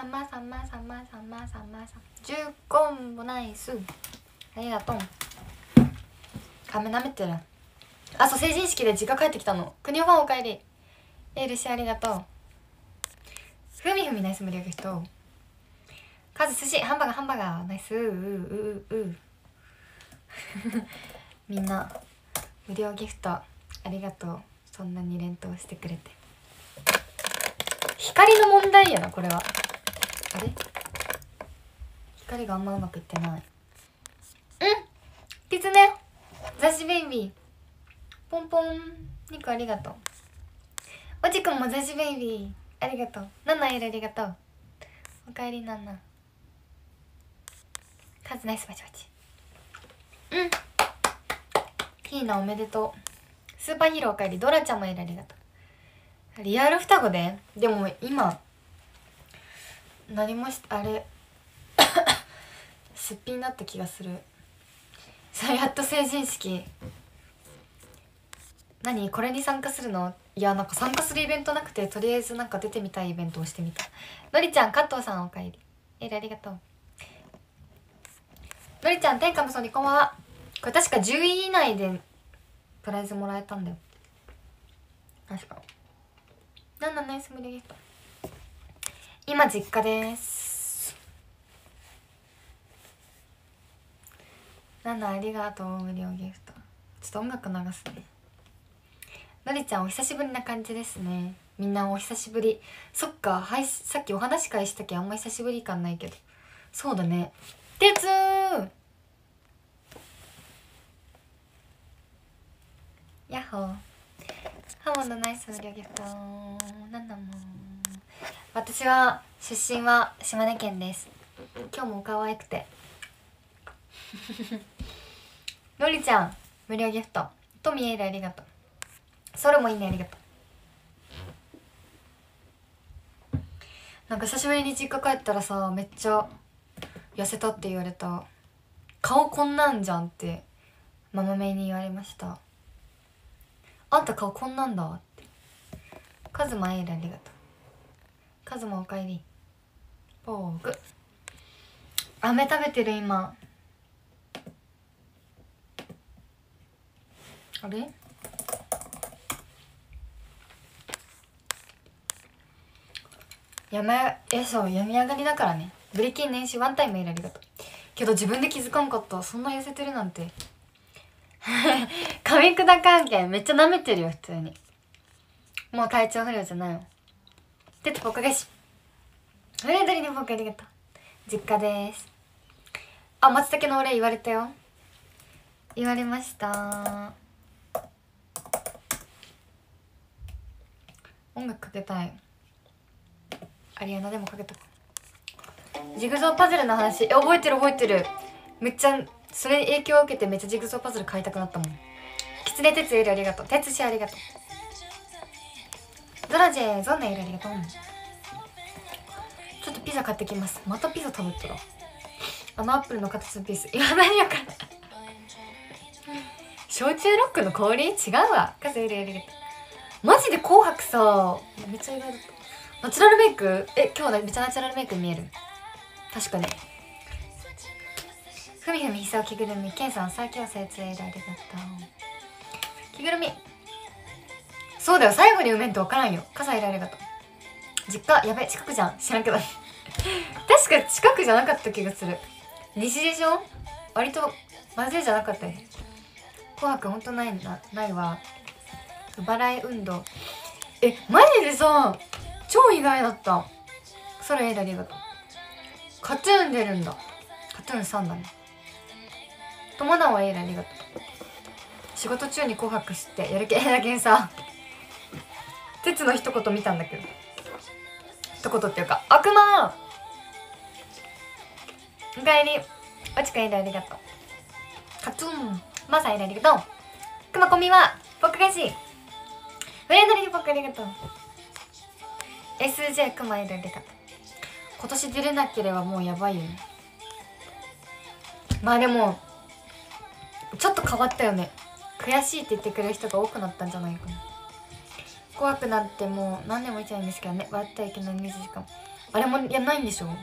10コンボナイス、ありがとう。髪舐めてる。あ、そう、成人式で実家帰ってきたの。国尾ファンおかえり。エールシありがとう。ふみふみナイス無料ギフト。カズ寿司、ハンバーガーハンバーガーナイス。みんな無料ギフトありがとう。そんなに連投してくれて。光の問題やなこれは。あれ、光があんまうまくいってない。うん、キツネ雑誌ベイビーポンポンニコありがとう。おじくんも雑誌ベイビーありがとう。ナナエルありがとう。おかえりナナ。カズナイスバチバチ。うん、ヒーナおめでとう。スーパーヒーローおかえり。ドラちゃんもエルありがとう。リアル双子ででも今何もあれすっぴんになった気がする。さあやっと成人式。何これに参加するの？いや、なんか参加するイベントなくて、とりあえずなんか出てみたいイベントをしてみた。のりちゃん、加藤さんおかえり。エルありがとう。のりちゃん、天下無双にこんばんは。これ確か10位以内でプライズもらえたんだよ確か。なんなんナイス無料ギフト。今実家です。なんなんありがとう無料ギフト。ちょっと音楽流すね。のりちゃんお久しぶりな感じですね。みんなお久しぶり。そっか、はい、さっきお話し会したけどあんま久しぶり感ないけど。そうだね。てつーやっほー。ハモのナイス無料ギフト。なんだもん。私は出身は島根県です。今日も可愛くてのりちゃん無料ギフト。トミエールありがとう。ソルもいいねありがとう。なんか久しぶりに実家帰ったらさ、めっちゃ痩せたって言われた。顔こんなんじゃんってママメに言われました。あんた顔こんなんだって。カズマエールありがとう。カズマおかえり。ポーグ。飴食べてる今。あれそう病み上がりだからね。ブリキン年始ワンタイムエールありがとう。けど自分で気づかんかった。そんな痩せてるなんて噛み砕かんけんめっちゃ舐めてるよ普通に。もう体調不良じゃないよ。てつぽかげしフレンドリーに僕ありがとう。実家です。あ、松茸のお礼言われたよ。言われました。音楽かけたい。アリアナでもかけた。ジグゾーパズルの話覚えてる覚えてる。めっちゃそれに影響を受けてめっちゃジグゾーパズル買いたくなったもん。キツネテツエルありがとう。テツシありがとう。ドラジェゾンネエルありがとう。ちょっとピザ買ってきます。またピザ食べたらアップルの形のピース。今何やから焼酎ロックの氷違うわ。カズエルありがとう。マジで紅白さめっちゃ意外だった。ナチュラルメイク今日めっちゃナチュラルメイクに見える。確かに。ふみふみひさお着ぐるみケンさん最強生ツエールありがとう。着ぐるみそうだよ、最後に埋めんと分からんよ。傘入れありがとう。実家やべ近くじゃん。知らんけど確か近くじゃなかった気がする。西でしょ。割とマジじゃなかったよ。紅白ほんとないわ。バラエ運動マジでさ超意外だった。それありがとう。カトゥーン出るんだ。カトゥーンさんだね。友達はありがとう。仕事中に紅白してやる気だけんさ鉄の一言見たんだけど、一言っていうか悪魔おかえり。おちかありがとう。カトゥーンマサありがとう。くまこみは僕がしフレンドリー僕ありがとう。 SJ くまありがとう。今年出れなければもうやばいよね。まあでもちょっと変わったよね。悔しいって言ってくれる人が多くなったんじゃないかな。怖くなってもう何年もいてないんですけどね。笑ってはいけない20時間あれもやんないんでしょ。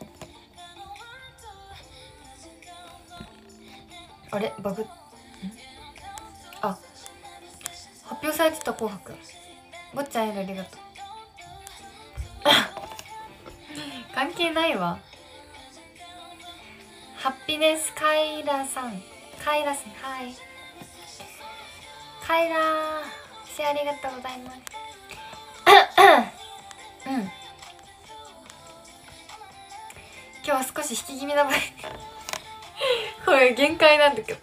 あれバグあ、発表されてた紅白。坊ちゃんへのありがとう関係ないわ。ハッピネスカイラさん、カイラさん、はいカイラーシェアありがとうございますうん、今日は少し引き気味な場合これ限界なんだけど。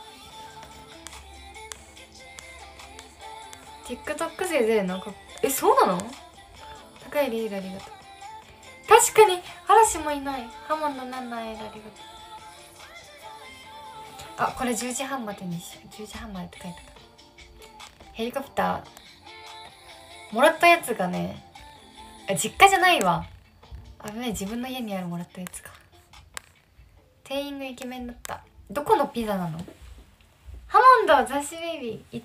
TikTok 生出るのか。そうなの。高いリールありがとう。確かに嵐もいない。ハモンのなんないありがとう。あ、これ10時半までにし、10時半までって書いてある。ヘリコプターもらったやつがね、実家じゃないわ。危ない、自分の家にあるもらったやつが。店員がイケメンだった。どこのピザなの。ハモンド雑誌ベイビー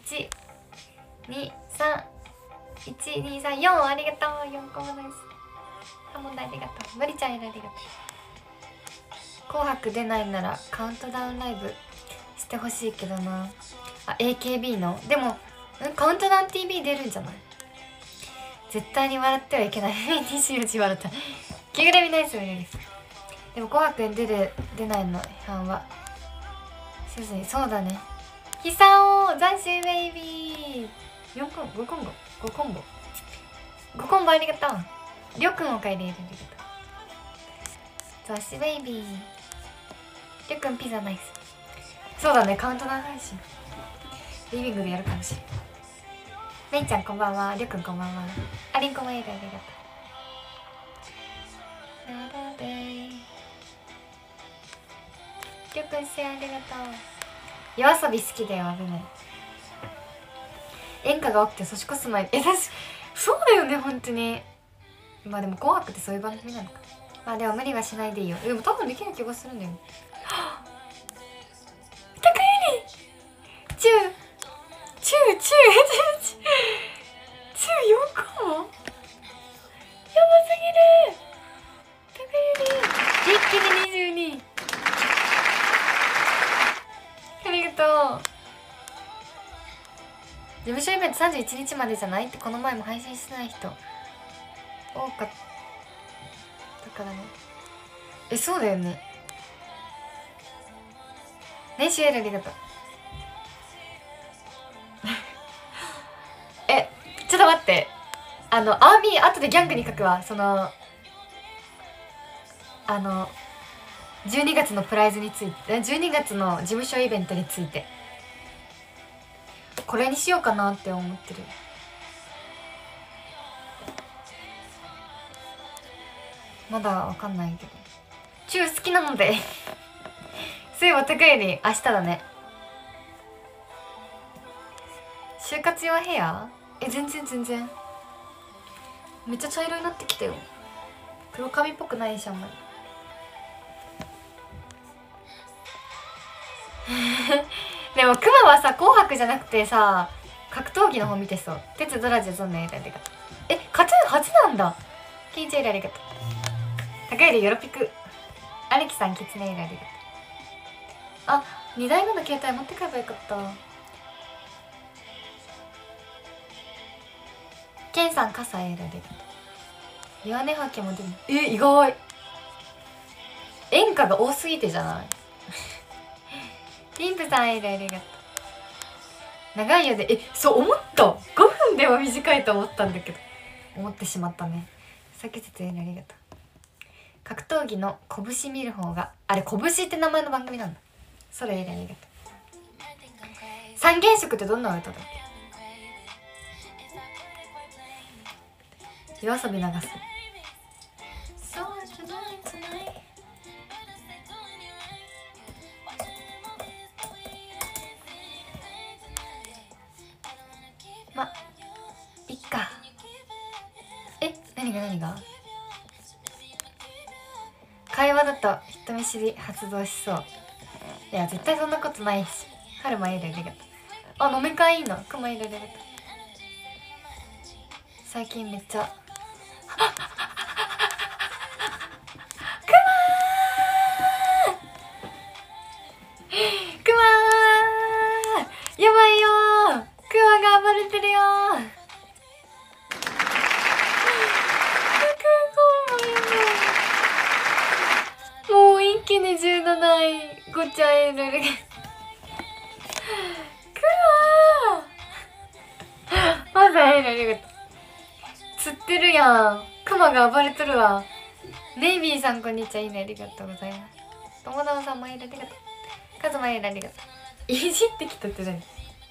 1231234ありがとう。4個もです。ハモンドありがとう。マリちゃんありがとう。紅白出ないならカウントダウンライブしてほしいけどな。あ、 AKB のでもカウントダウン TV 出るんじゃない。絶対に笑ってはいけない24時笑った着ぐるみナイスです。でも紅白に出ないの批判はせずに。そうだね。ひさお斬新ベイビー4コンボ5コンボ5コンボ5コンボありがとう。りょうくんおかえりありがとう。斬新ベイビーりょうくんピザナイス。そうだね、カウントダウン配信リビングでやるかもしれない。めいちゃんこんばんは。りょうくんこんばんは。ありんこもえりありがとう。りょうくんシェアありがとう。夜遊び好きだよ。危ない。演歌が多くて年越す前。私そうだよね本当に。まあでも紅白ってそういう番組なのか。まあでも無理はしないでいいよ。でも多分できる気がするんだよ。高いにチューチューチューチュー4個もやばすぎる。高いに一気に22。ありがとう。事務所イベント31日までじゃないってこの前も配信してない人多かったからね。そうだよね。ね、シュエルありがとうちょっと待って、アーミー後でギャングに書くわ。その12月のプライズについて、12月の事務所イベントについてこれにしようかなって思ってる。まだわかんないけどチュー好きなのでそういえば高より明日だね。就活用ヘア全然めっちゃ茶色になってきたよ。黒髪っぽくないしあんまりでもクマはさ紅白じゃなくてさ格闘技の方見てそう。鉄ドラジャゾンのエラありがとう。カツー初なんだ。キンチエラありがとう。高よりよろぴく。アレキさんキツネエラありがとう。あ、2台目の携帯持って帰ればよかった。ケンさん傘エラありがとう。弱音はけも出る。意外。演歌が多すぎてじゃないピンプさんエラありがとう。長いよでそう思った。5分では短いと思ったんだけど思ってしまったね。さっき説明ありがとう。格闘技の拳見る方があれ拳って名前の番組なんだ。それエラありがとう。三原色ってどんな歌だっけ。夜遊び流す。ま、いっか。何が会話だと人見知り発動しそう。いや絶対そんなことないし。春馬エルありがとう。あ、飲み会いいな。クマエルありがとう。最近めっちゃ気に17位ごちゃえるるくままずえるる釣ってるやん。クマが暴れとるわ。ネイビーさんこんにちは。いいね、ありがとうございます。友達さんもいる、ありがとう。カズマいる、ありがとう。いじってきたって何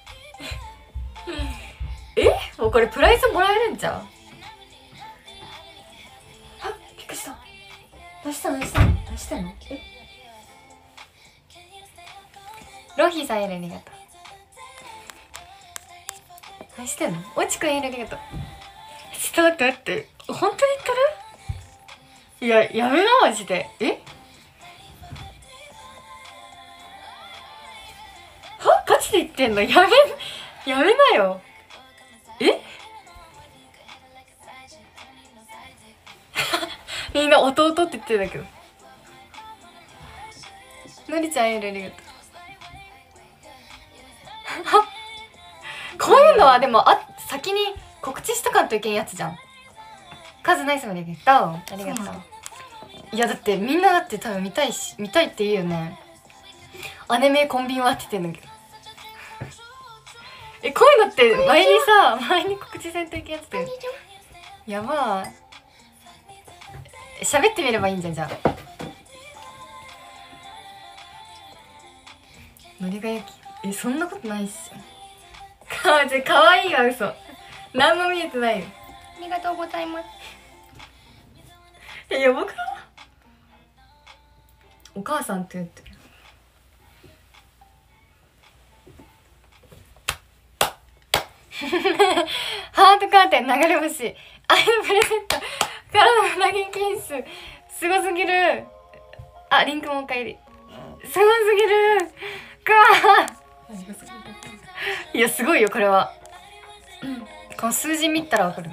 もうこれプライスもらえるんちゃう？あっ、びっくりした。何したの？ロヒーさんいる、ありがとう。何してんの？おちくんいる、ありがとう。ちょっと待って、本当に言ってる？いや、やめな、マジで。は？ガチで言ってんの？やめなよ。みんな弟って言ってるんだけど。のりちゃんいる、ありがとう。こういうのはでも先に告知しとかんといけんやつじゃん。カズナイスまでありがとう。ありがとう。いやだってみんなだって多分見たいって言うよね。アニメコンビニはって言ってんだけどこういうのって前に告知せんといけんやつってやばー。喋ってみればいいんじゃん。じゃあのりが焼きそんなことないっすよ。かわいいわ、嘘。何も見えてないよ。ありがとうございます。やばくない？お母さんって言ってる。ハートカーテン流れ星。アイドプレゼントからの投げキンスすごすぎる。あ、リンクもおかえり。すごすぎるかいやすごいよこれは。この数字見たらわかる。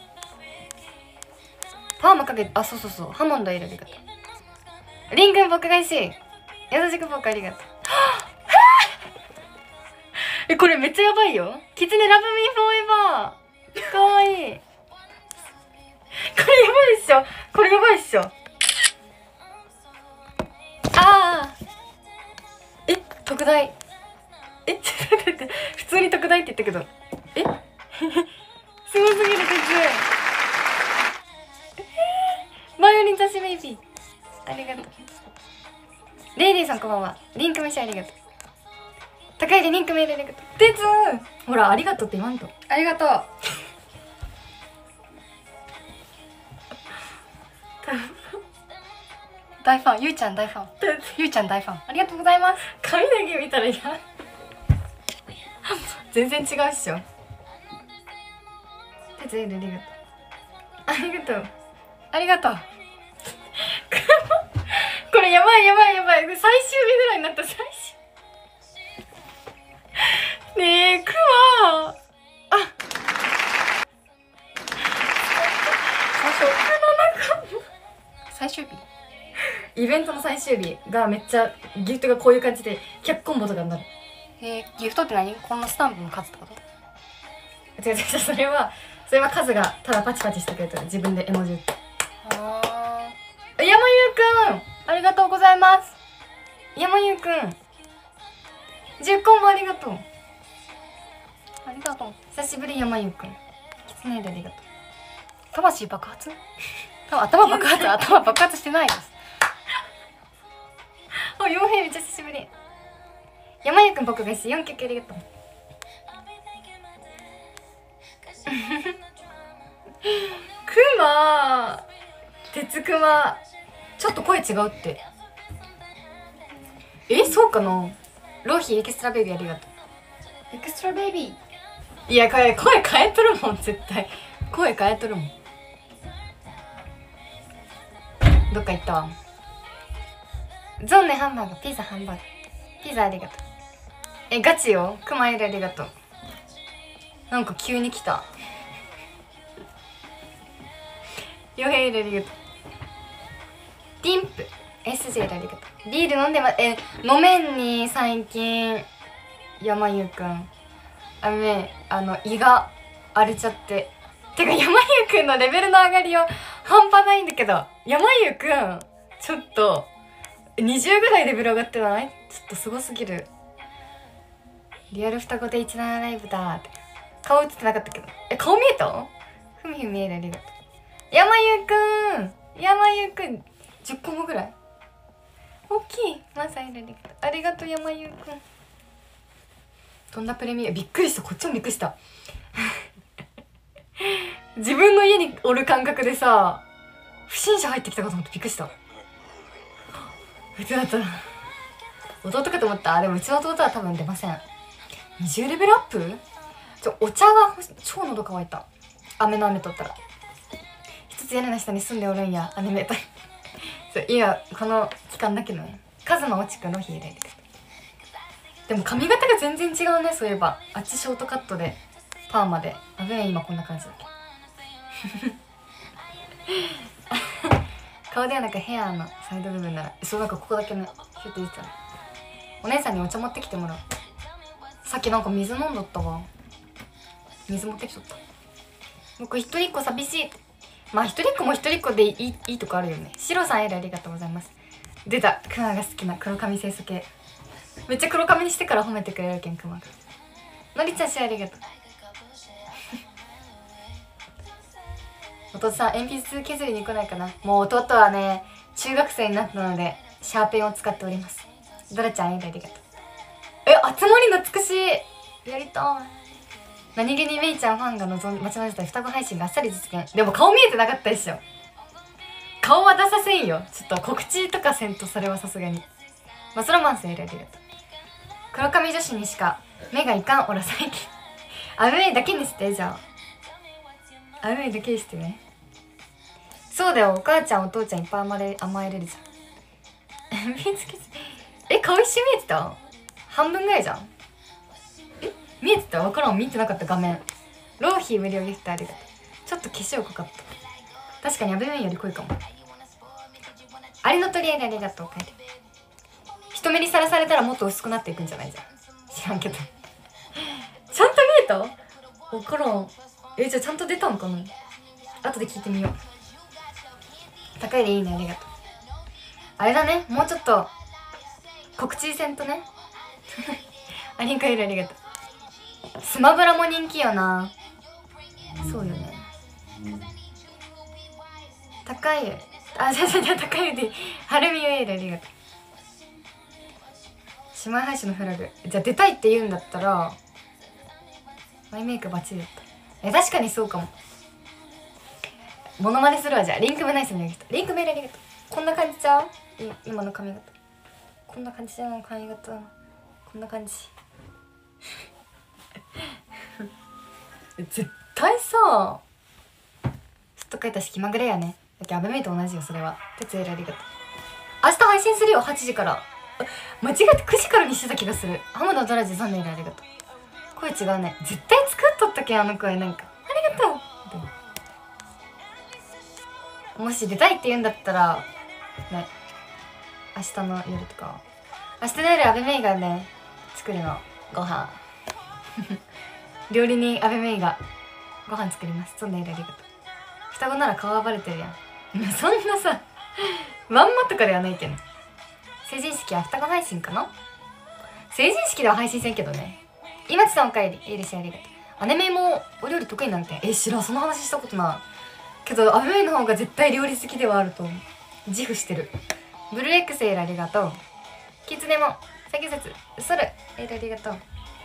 パーマかけて、あ、そうハモンドいる、ありがとう。リンくん僕返し優しく僕ありがとう。これめっちゃやばいよ。キツネラブミーフォーエバーかわいい。これやばいっしょ。これやばいっしょ。あー特大。ちょっと待って、普通に特大って言ったけどすごすぎる鉄。バイオリン雑誌ベイビーありがとう。レイディさんこんばんは。リンク飯ありがとう。高いでリンクメールありがとう。鉄ほらありがとうって言わんと。ありがとう大ファン、ゆうちゃん大ファン、ゆうちゃん大ファン、ありがとうございます。髪だけ見たらいや全然違うっしょ。鉄エルありがとう。ありがとうこれやばい最終日ぐらいになった。最終ねえクマ最終日イベントの最終日がめっちゃギフトがこういう感じで100コンボとかになる。ギフトって何？このスタンプの数ってこと？違うそれは数がただパチパチしてくれてる。自分で絵文字打って。山優くんありがとうございます。山優くん10コンボありがとう。ありがとう。久しぶり山優くん。きつねでありがとう。魂爆発？頭爆発してないです。あ、傭兵めっちゃ久しぶり。山優くん僕が4曲ありがとう。クマ鉄クマちょっと声違うって。そうかな。ローヒーエキストラベイビーありがとう。エクストラベイビーいや声変えとるもん。絶対声変えとるもん。どっか行ったわ。ゾンネハンバーグピザハンバーグピザありがとう。ガチよ。クマエルありがとう。なんか急に来た。ヨヘイルありがとう。ティンプ SJ ありがとう。ビール飲んで飲めんに最近。山優くん胃が荒れちゃって。てか山優くんのレベルの上がりを半端ないんだけど。山優くんちょっと 20ぐらいレベル上がってない？ちょっとすごすぎる。リアル双子で17ライブだって。顔映ってなかったけど。顔見えた？ふみふみ見える、ありがとう。山優くん10個もぐらい大きい。マサイルありがとう山優くん。とんだプレミア、びっくりした。こっちもびっくりした自分の家におる感覚でさ、不審者入ってきたかと思ってびっくりした。うちだった弟かと思った。でもうちの弟は多分出ません。20レベルアップ？お茶が超喉乾いた。飴の飴取ったら。一つ屋根の下に住んでおるんや、アニメと今この期間だけのね。カズマ落ちくの日入れてくる。でも髪型が全然違うね。そういえばあっちショートカットでパーマで、あぶね今こんな感じだけど顔ではなくヘアのサイド部分なら、そう、なんかここだけねヒュッて出てたね。お姉さんにお茶持ってきてもらう。さっきなんか水飲んどったわ。水持ってきとった。僕一人っ子寂しい。まあ一人っ子も一人っ子でいいとこあるよね。シロさんエルありがとうございます。出た、クマが好きな黒髪清楚系。めっちゃ黒髪にしてから褒めてくれるけん、クマが。のりちゃんシェアありがとう弟さん鉛筆削りに来ないかな。もう弟はね中学生になったのでシャーペンを使っております。ドラちゃんエルありがとう。集まり懐かしい。やりたい。何気にメイちゃんファンが待ち望んでた双子配信があっさり実現。でも顔見えてなかったでしょ。顔は出させんよ。ちょっと告知とかせんと、それはさすがに。マスロマンスエルありがとう。黒髪女子にしか目がいかんおら最近アウェイだけにして。じゃあアウェイだけにしてね。そうだよ、お母ちゃんお父ちゃんいっぱい甘えれるじゃん顔一瞬見えてた？半分ぐらいじゃん。見えてた？分からん、見てなかった画面。ローヒー無料ギフトありがとう。ちょっと化粧濃かった。確かにアベメンより濃いかも。アリの取り合いでありがとう。帰る。人目にさらされたらもっと薄くなっていくんじゃない？じゃん、知らんけどちゃんと見えた？分からん。じゃあちゃんと出たんかな。後で聞いてみよう。高いでいいね、ありがとう。あれだね、もうちょっと告知せんとねアリンカエルありがとう。スマブラも人気よな。そうよね。高い、高いでハルミエールありがとう。姉妹配信のフラグ。じゃあ出たいって言うんだったらマイメイクバッチリだった。確かにそうかも。モノマネするわ。じゃあリンクメナイスにありがとう。リンクメールありがとう。こんな感じちゃう？今の髪型こんな感じじゃん。髪型こんな感じ絶対さずっと書いたし気まぐれやね。だけどアベメイと同じよ。それは哲也ありがとう。明日配信するよ、8時から。間違って9時からにしてた気がする。浜田ドラジザンネイルありがとう。声違うね。絶対作っとったけん、あの声。なんかありがとう。もし出たいって言うんだったらね、明日の夜とか。明日の夜アベメイがね作るの、ご飯料理人アベメイがご飯作ります。そんなエルありがとう。双子なら顔はバレてるやんそんなさまんまとかではないけど。成人式は双子配信かな。成人式では配信せんけどね。今地さんおかえり。エルシありがとう。姉妹もお料理得意なんて。知らん、その話したことないけど、アベメイの方が絶対料理好きではあると思う。自負してる。ブルーエクセエルありがとう。キツネも先説それエルありがとう。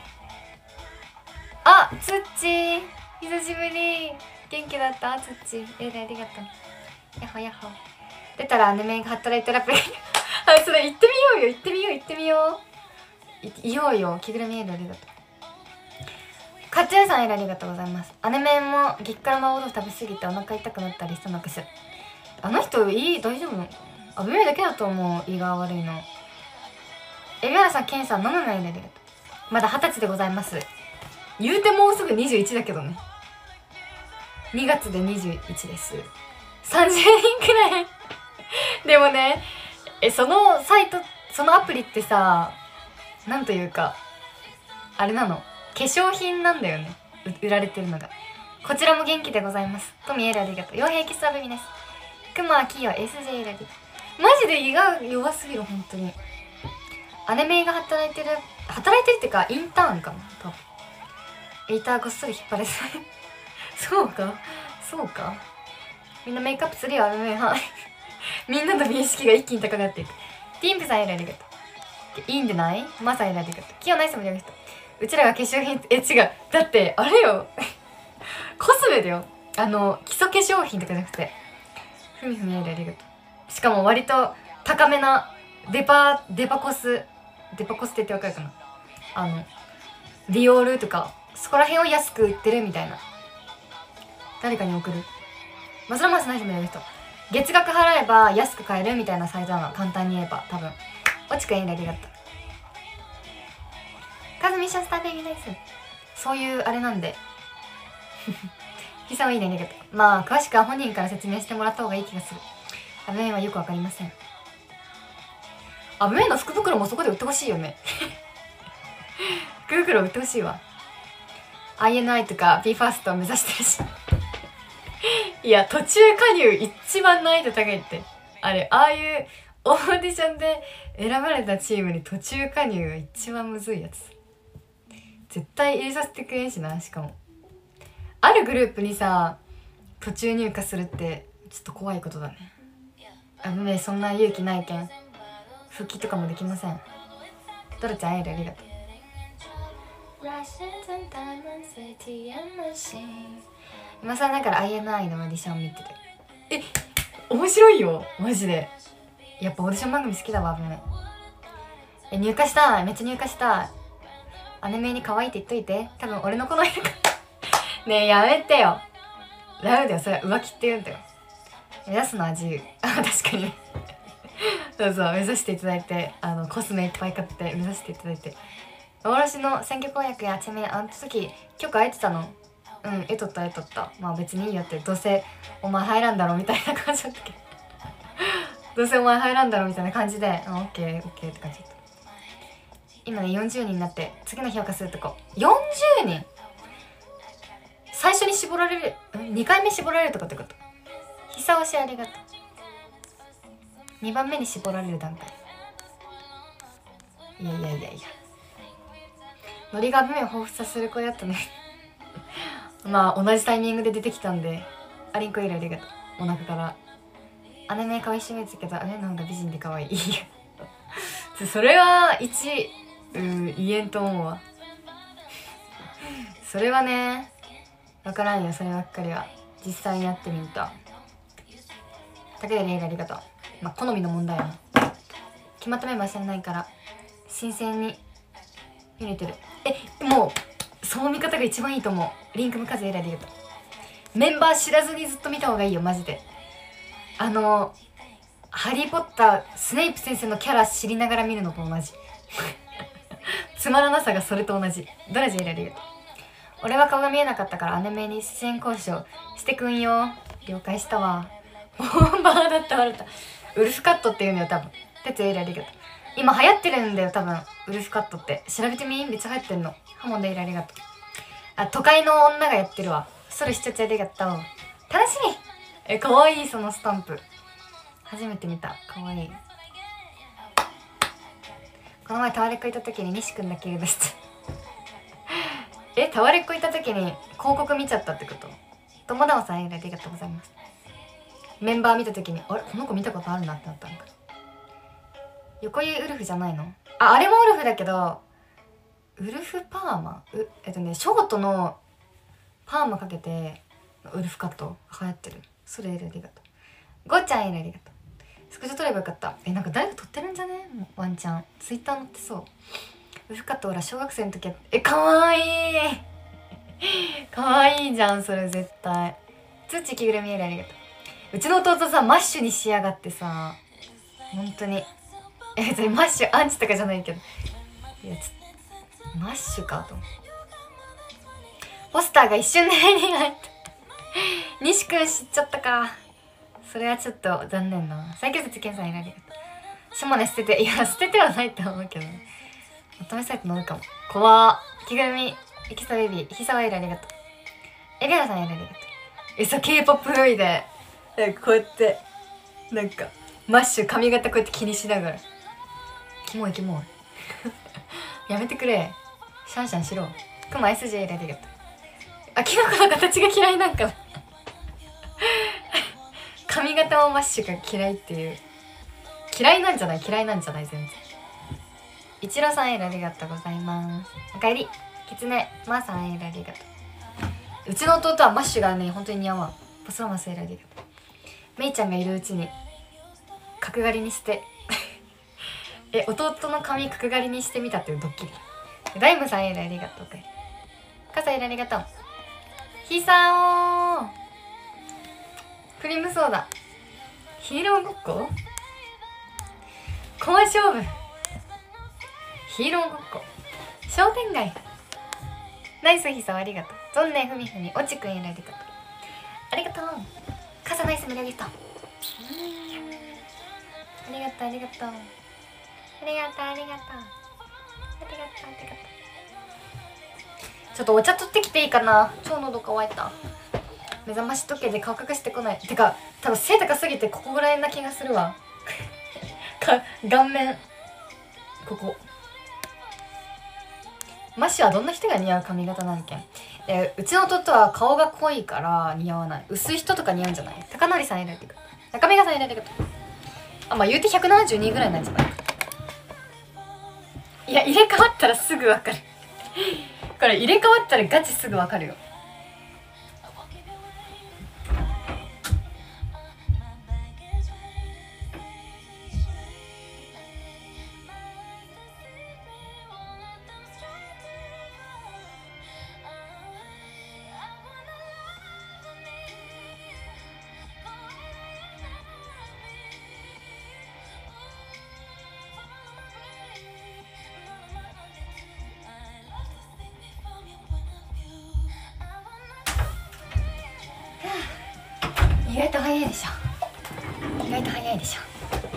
あ、つっちー久しぶり。元気だった？つっちーエルありがとう。やっほやっほ。出たら姉妹が働いてるアプリはい、それ行ってみようよ。行ってみよう、行ってみよう。いようよ。着ぐるみエルありがとう。かつやさんエルありがとうございます。姉妹も激辛麻婆豆腐食べ過ぎてお腹痛くなったりしたのかしら。あの人大丈夫？アベメイだけだと思う、胃が悪いの。海老原さん、ケンさん、飲むのエルありがとう。まだ20歳でございます。言うてもうすぐ21だけどね。2月で21です。30人くらいでもね、そのサイト、そのアプリってさ、なんというかあれなの、化粧品なんだよね、売られてるのが。こちらも元気でございます。トミエルありがとう。傭兵キスアベミです。クマキヨ SJ エルありがとう。 マジで胃が弱すぎる本当に。姉メイが働いてるっていうかインターンかな多分。エイターこっそり引っ張れてそうかみんなメイクアップするよ姉メイはみんなの美意識が一気に高くなっていく。ティンプさんありがとう。いいんでない？マサありがとう。キヨナイスもありがとう。うちらが化粧品違う、だってあれよコスメだよ。基礎化粧品とかじゃなくて、ふみふみありがとう。しかも割と高めなデパコスって言ってわかるかな。ディオールとかそこら辺を安く売ってるみたいな。誰かに送る。マスラマスナイスもやる人。月額払えば安く買えるみたいなサイトなの。簡単に言えば多分。おちくんありがとう。カズミッションスターテイビーです。そういうあれなんでひさはいいねありがとう。まあ詳しくは本人から説明してもらった方がいい気がする。アブメイはよくわかりません。アブメイの福袋もそこで売ってほしいよね福袋売ってほしいわ。 INI とか BE:FIRST を目指してるしいや途中加入一番難易度高いって。ああいうオーディションで選ばれたチームに途中加入が一番むずいやつ。絶対入れさせてくれんしな。しかもあるグループにさ途中入荷するってちょっと怖いことだね。ね、そんな勇気ないけん復帰とかもできません。ドルちゃんありがとう。今さらだから INI のオーディション見てて面白いよマジで。やっぱオーディション番組好きだわ。入荷したい。めっちゃ入荷したい。姉メイに可愛いって言っといて。多分俺の子の色かねえやめてよ。ダメだよそれは浮気って言うんだよ。目指すのは自由確かにそうそう目指していただいてコスメいっぱい買って目指していただいて。幻の選挙公約やちなみにあの時許可得てたの？うん得とったまあ別にいいよって。どうせお前入らんだろみたいな感じだったけどどうせお前入らんだろみたいな感じでオッケーって感じだった。今ね40人になって次の評価するとこ40人最初に絞られる2回目絞られるとかってこと。久押しありがとう。2番目に絞られる段階。いやノリが目を彷彿させる子やったねまあ同じタイミングで出てきたんでアリンコイルありがとう。お腹から姉メイ可愛いしめつけど姉の方が美人で可愛いそれは言えんと思うわそれはね分からんよそればっかりは。実際にやってみると。竹でレイラありがとう。まあ好みの問題やな。決まったメンバー知らないから新鮮に見れてる。もうその見方が一番いいと思う。リンクも数えられるとメンバー知らずにずっと見た方がいいよマジで。ハリーポッタースネイプ先生のキャラ知りながら見るのと同じつまらなさがそれと同じ。ドラジエラありがとう。俺は顔が見えなかったから姉メイに出演交渉してくんよ。了解したわ。ボンバーだった笑った。ウルフカットっていうんだよ多分。哲也ありがとう。今流行ってるんだよ多分ウルフカットって。調べてみ。めっちゃ流行ってんの。ハモンでありがとう。都会の女がやってるわ。それしちゃありがとう。楽しみ。かわいいそのスタンプ。初めて見た。かわいい。この前タワレッコ行った時に西くんだけいるですタワレッコ行った時に広告見ちゃったってこと？友田さんありがとうございます。メンバー見た時にあれこの子見たことあるなってなったのか。横湯ウルフじゃないの？あれもウルフだけどウルフパーマショートのパーマかけてウルフカット流行ってる。それありがとう。ごっちゃんありがとう。スクショ撮ればよかった。なんか誰か撮ってるんじゃね？ワンチャンツイッター載ってそう。ウルフカットほら小学生の時かわいいかわいいじゃんそれ絶対。つっち着ぐるみありがとう。うちの弟さマッシュに仕上がってさ本当にマッシュアンチとかじゃないけどいやマッシュかと思う。ポスターが一瞬で手に入った西くん知っちゃったか。それはちょっと残念な。最強説検査になりがとう。下根捨てて捨ててはないと思うけどね。まとめサイト乗るかも。怖着ぐるみエキストラベビーひさわいらありがとう。エビハラさんありがとう。K-POP 脱いでこうやってなんかマッシュ髪型こうやって気にしながら、キモいキモいやめてくれ、シャンシャンしろ。クマ SJ ラリガと。あ、キノコの形が嫌いなんかな髪型もマッシュが嫌いっていう。嫌いなんじゃない、嫌いなんじゃない、全然。イチローさんエールありがとうございます。おかえり。キツネマーさんエールありがとう。うちの弟はマッシュがね本当に似合わん。ボスロマスエールありがとう。メイちゃんがいるうちに角刈りにして弟の髪角刈りにしてみたっていうドッキリ。ライムさんエールありがとう。おかえり。カサエールありがとう。ヒサオクリームソーダ。ヒーローごっこ、コマ勝負、ヒーローごっこ、商店街。ナイスヒサオありがとう。ゾンネふみふみ、おちくんエールありがとう。ありがとう。傘ナイス無料ギフト。ありがとうありがとうありがとうありがとうありがとうありがとう。ちょっとお茶取ってきていいかな、超喉乾いた。目覚まし時計で顔隠してこない。てか多分背高すぎてここぐらいな気がするわ顔面ここ。マッシュはどんな人が似合う髪型なんけん。うちの弟は顔が濃いから似合わない。薄い人とか似合うんじゃない。高典さん選んでくる。中目がさん選んでくる。あ、まあ言うて172ぐらいなんじゃないか。いや入れ替わったらすぐ分かるこれ入れ替わったらガチすぐ分かるよ。意外と早いでしょ。意外と早いでし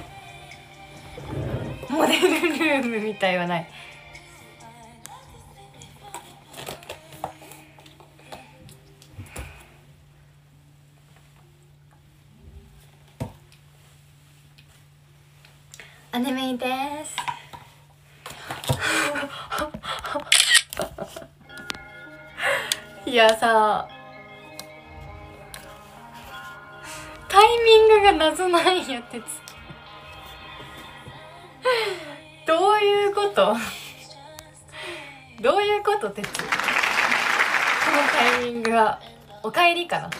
ょ。モデルルームみたいはない。アニメですいやさ、タイミングが謎なんやってつどういうことどういうことてつ、このタイミングはおかえりかな。おか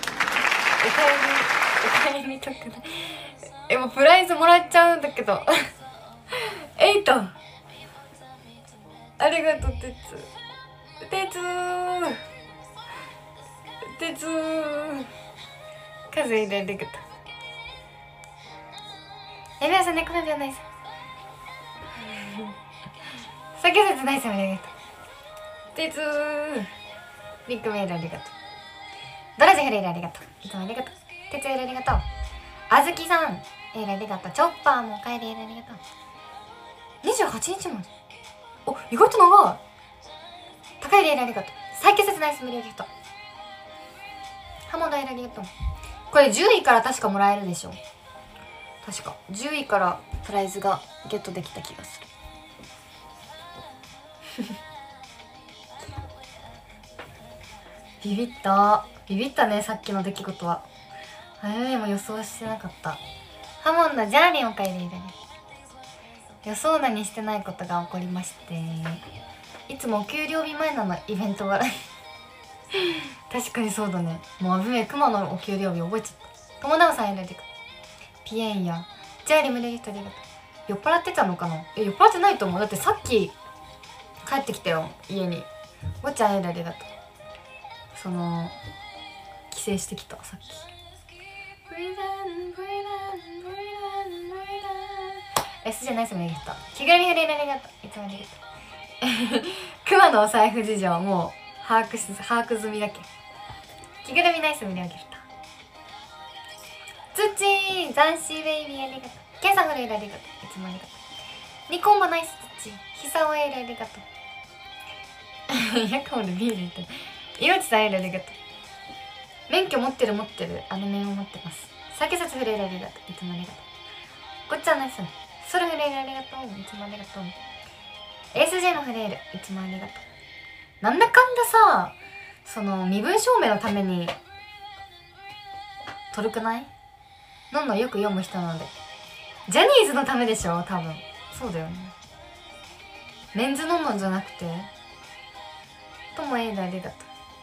えりとかね。もうプライズもらっちゃうんだけどエイトありがとう。てつてつてつ数入れるけど皆さん猫なんじゃないさ先ほどナイスありがとう。てつビッグメールありがとう。ドラジフレイルありがとう。いつもありがとう。てつエールありがとう。あずきさんエールありがとう。チョッパーもおかえりエールありがとう。28日まで、お、意外と長い。高いエールありがとう。再結節ナイス無料ギフト。ハモンドエールありがとう。これ10位から確かもらえるでしょ。確か10位からプライズがゲットできた気がするビビったね、さっきの出来事は。早いも予想してなかった。ハモンのジャーリンおかえりだね。予想だにしてないことが起こりまして、いつもお給料日前なのイベントが確かにそうだね。もう危ねえ、熊のお給料日覚えちゃった。友達さん選んでくピエンやジャーリン無料ギフトありがとう。酔っ払ってたのかな。酔っ払ってないと思う。だってさっき帰ってきたよ家に。ごちゃんエールありがとう。その帰省してきたさっき。S じゃないっすねギフト。着ぐるみフレールありがとう。いつもありがとうクマのお財布事情もう把握済みだっけ。着ぐるみナイス無料ギフト。ツッチー斬新ベイビーありがとう。ケンさんフレールありがとう。いつもありがとう。ニコンボナイスツッチー。ヒサオエールありがとうヤコールビールみたいな。いろちさんエールありがとう。免許持ってる。アニメも持ってます。酒札フレールありがとう。いつもありがとう。 ごっちゃんナイス。ソルフレールありがとう。いつもありがとう。ASJ のフレールいつもありがとう。なんだかんださ、その身分証明のために取るくない？のんのよく読む人なので。ジャニーズのためでしょ多分。そうだよね。メンズのんのんじゃなくて。ともエイドありがとう。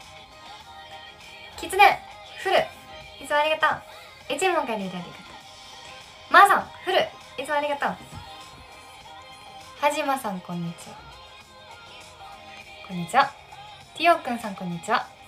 キツネフルいつもありがとう。エチモンからありがとう。マーさんフルいつもありがとう。はじまさんこんにちは。こんにちは。ティオくんさんこんにちは。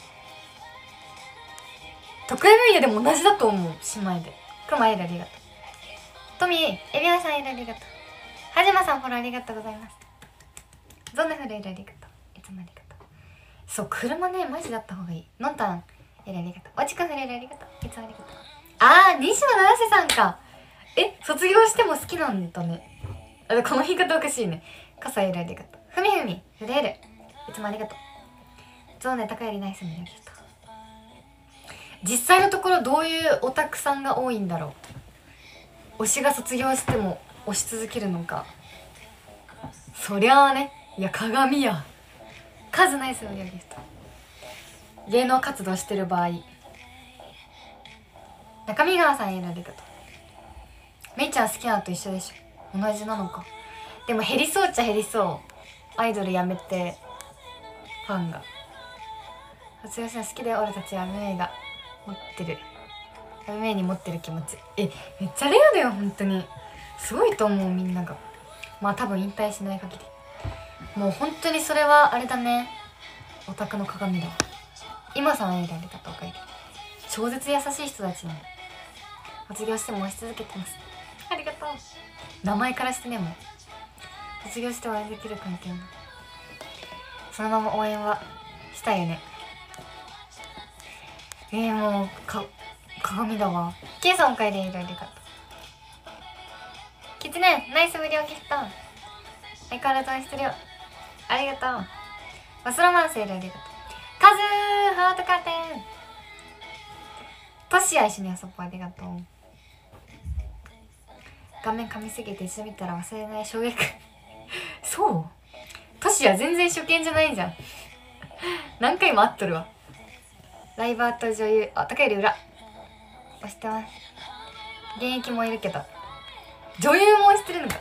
得意分野でも同じだと思う。姉妹で。くまエイドありがとう。トミーエビアさんエイドありがとう。はじまさんフォローありがとうございます。ゾンナフルエイドありがとう。いつもありがとう。そう車ねマジだった方がいい。のんたんエイドありがとう。おちかフルエイドありがとう。いつもありがとう。あー西野七瀬さんか。卒業しても好きなんだね。この言い方おかしいね。傘エイドありがとう。ふみふみフレールいつもありがとう。ゾーネ高よりナイスにありがとう。実際のところどういうオタクさんが多いんだろう。推しが卒業しても推し続けるのか。そりゃあね。いや鏡や。数ナイスにありがとう。芸能活動してる場合。中見川さんエイドありがとう。めいちゃん好きなのと一緒でしょ。同じなのか。でも減りそうっちゃ減りそう。アイドルやめてファンが。卒業したら好きだよ俺たちはメイが持ってる。メイに持ってる気持ち。めっちゃレアだよ本当に。すごいと思うみんなが。まあ多分引退しない限り。もう本当にそれはあれだね。オタクの鏡だ。今さんエイドありがとう。おかえり。超絶優しい人たちなの。卒業しても推し続けてます。ありがとう。名前からしてねもう卒業して応援できる関係なの。そのまま応援はしたいよね。もう鏡だわ。ケイさんおかえりエイドありがとう。キツネナイス無料ギフト。相変わらず愛してるよ。ありがとう。バスロマンスエイドありがとう。カズーハートカーテン。トシヤ一緒に遊ぼうありがとう。画面噛みすぎて一度見たら忘れない衝撃そうトシヤ全然初見じゃないじゃん何回も会っとるわ。ライバーと女優高より裏推してます。現役もいるけど女優も推してるのか。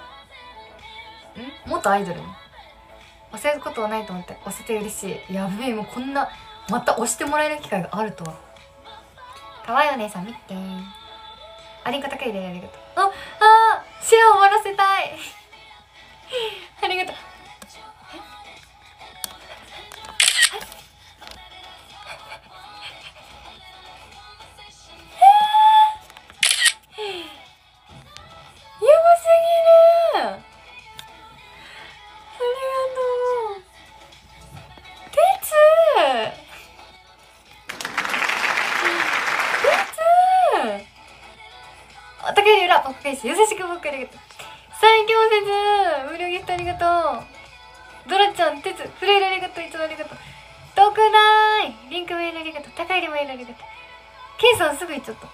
元アイドルに推せることはないと思って推せて嬉しい。やべえもうこんなまた推してもらえる機会があるとは。かわいいお姉さん見てー。ありんか高いでありがとう。シェア終わらせたいありがとう。やばすぎる。ありがとう。てつ高い裏パッケージ優しく僕ありがとう。最強説無料ギフトありがとう。ドラちゃんてつフレイルありがとう。いつもありがとう。特大リンクメールありがとう。高いりメールありがとう。ケイさんすぐ行っちゃった。て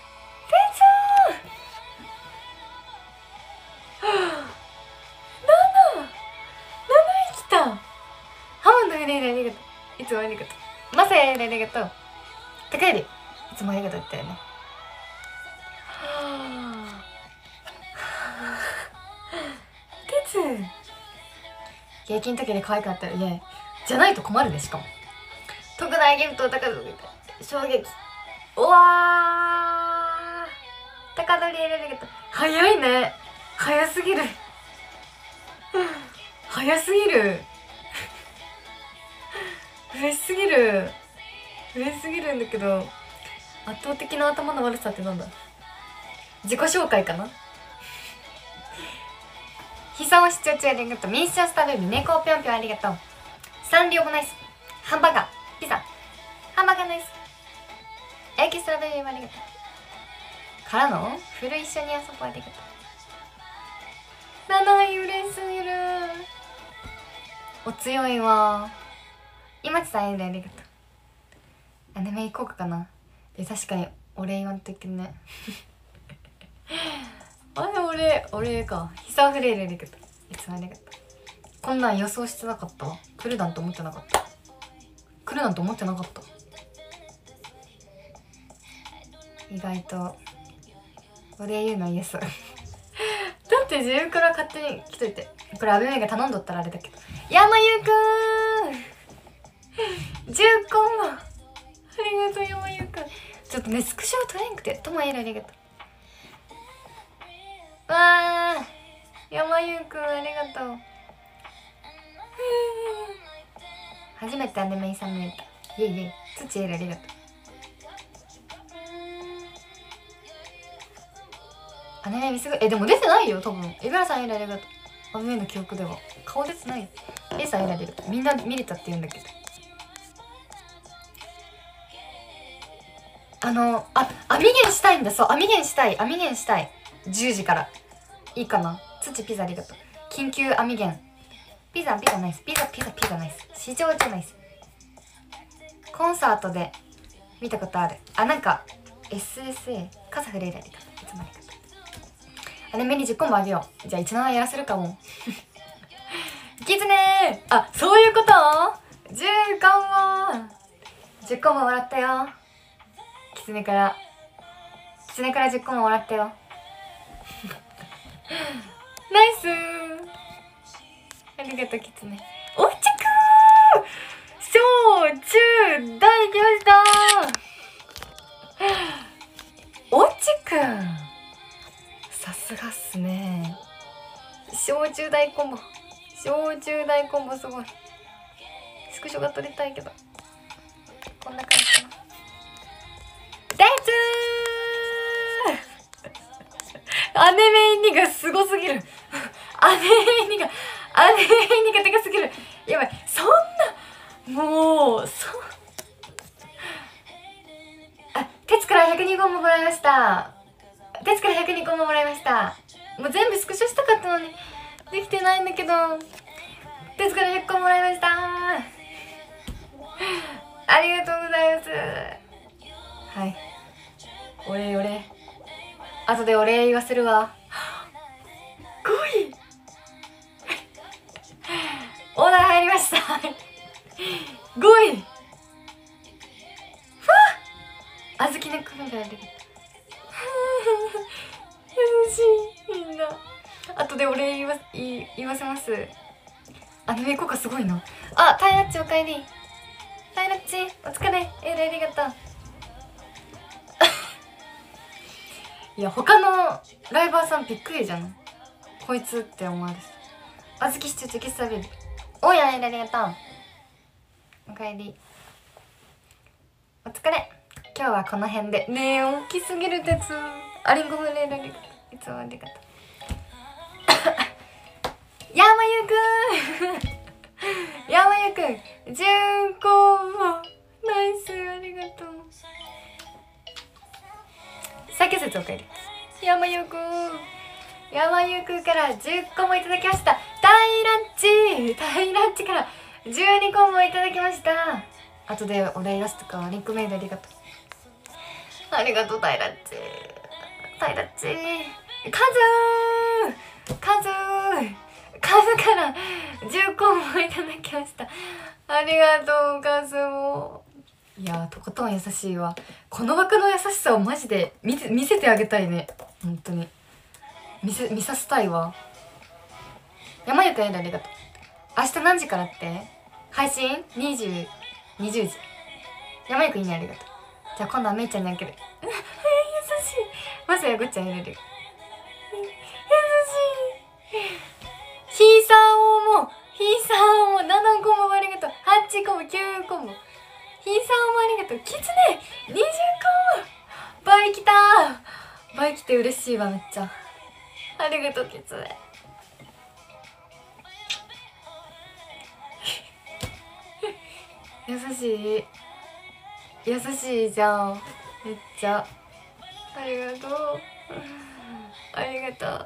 つー7来た。ハモンドフレイルありがとう。いつもありがとう。マサヤありがとう。高いりいつもありがとうって言ったよね。てつ現金時で可愛かったらイエーイじゃないと困るね。しかも特大ギフトを高すぎて衝撃。うわー高取りありがとう。早いね。早すぎる早すぎる嬉しすぎる嬉しすぎるんだけど圧倒的な頭の悪さってなんだ。自己紹介かな。ひさお視聴中ありがとう。ミッションスタルーミ猫ぴょんぴょんありがとう。サンリオもナイス。ハンバーガーピザハンバーガーナイス。エキストラベリーもありがとう。からのフル一緒に遊ぼうありがとう。7位嬉しすぎる。お強いわ。今ちさんありがとう。アニメ行こうかな。確かにお礼言わんといけんねお礼か。久フレイルありがとう。いつもありがとう。こんなん予想してなかったわ。来るなんて思ってなかった。来るなんて思ってなかった。意外とお礼言うのイエスだって自分から勝手に来といて。これ阿部メイが頼んどったらあれだけど。山優くん10コンボありがとう山優くん。ちょっとねスクショ取れんくて。ともえるありがとう。わー山優くんありがとう。初めてアニメイさん見れた。イエイイエイ。土エルありがとう。アニメ見すぐでも出てないよ多分。江原さんエルありがとう。アニメの記憶では顔出てないよ。A さんエルありがとう。みんな見れたって言うんだけど。アミゲンしたいんだ。そうアミゲンしたい。10時からいいかな。土ピザありがとう。緊急アミゲン。ピザナイス。ピザナイス。市場じゃないっす。コンサートで見たことある。なんか SSA カサフレイラありがとう。いつもありがとう。アニメに10個もあげよう。じゃあ17やらせるかもキツネー。そういうこと。10個ももらったよ。キツネから10個ももらったよナイスー。ありがとうキツネ。おっちくー小中大来ましたおっちくんさすがっすね。小中大コンボすごい。スクショが撮りたいけどこんな感じかな。レッツーアニメイニがすごすぎるアニメイニがでかすぎる。やばい。そんなもう鉄から102個ももらいました。もう全部スクショしたかったのにできてないんだけど、鉄から100個もらいましたありがとうございます。はい、お礼後でお礼言わせるわ。5位オーダー入りました5位ふわっあずきのコメがある優しいみんな。後でお礼言わせます。アニメ効果すごいな。タイラッチおかえり。タイラッチお疲れ。ありがとういや他のライバーさんびっくりじゃん。こいつって思われて。あずきシチューチキスタビル。おやありがとう。おかえり。お疲れ。今日はこの辺で。ねえ大きすぎる鉄。ありんごフレールありがとう。いつもありがとう山ゆくん10個もナイスありがとう。先説おかえり。山ゆくんから10個もいただきました。タイラッチから12個もいただきました。後でお礼出すとかリンクメールありがとう。タイラッチカズから10個もいただきました。ありがとうカズも。いやとことん優しいわ。この枠の優しさをマジで見せてあげたいね。本当に見させたいわ。山ゆくんありがとう。明日何時からって配信20時。山ゆくんいいねありがとう。じゃあ今度はめいちゃんにあげる優しい。まさやぐっちゃん入れる。優しい。ひーさんも7個もありがとう。8個も9個も。ひーさんもありがとう。きつね20個も倍きた。倍きて嬉しいわめっちゃ。ありがとうきつね。優しいじゃんめっちゃ。ありがとうありがとう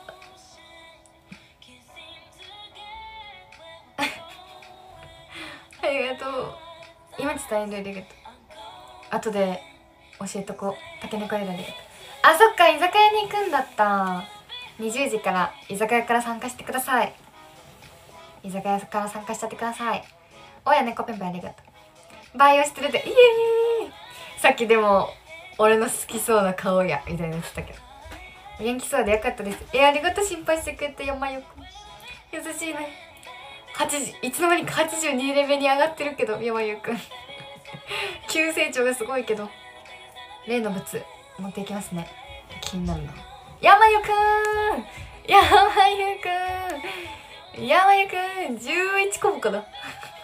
ありがとう。今伝えるありがとう。後で教えとこう。たけのこありがとう。そっか居酒屋に行くんだった。 20時から居酒屋から参加してください。居酒屋から参加しちゃってください。おや猫ペンペンありがとう。バイオしてるで、イエーイ。さっきでも俺の好きそうな顔やみたいな言ってたけど、元気そうでよかったです。ありがとう、心配してくれて。山よく優しいね。いつの間にか82レベルに上がってるけど、山よくん急成長がすごいけど、例の物持っていきますね。気になるな。山よくん、山よくん、山よくん11個もかな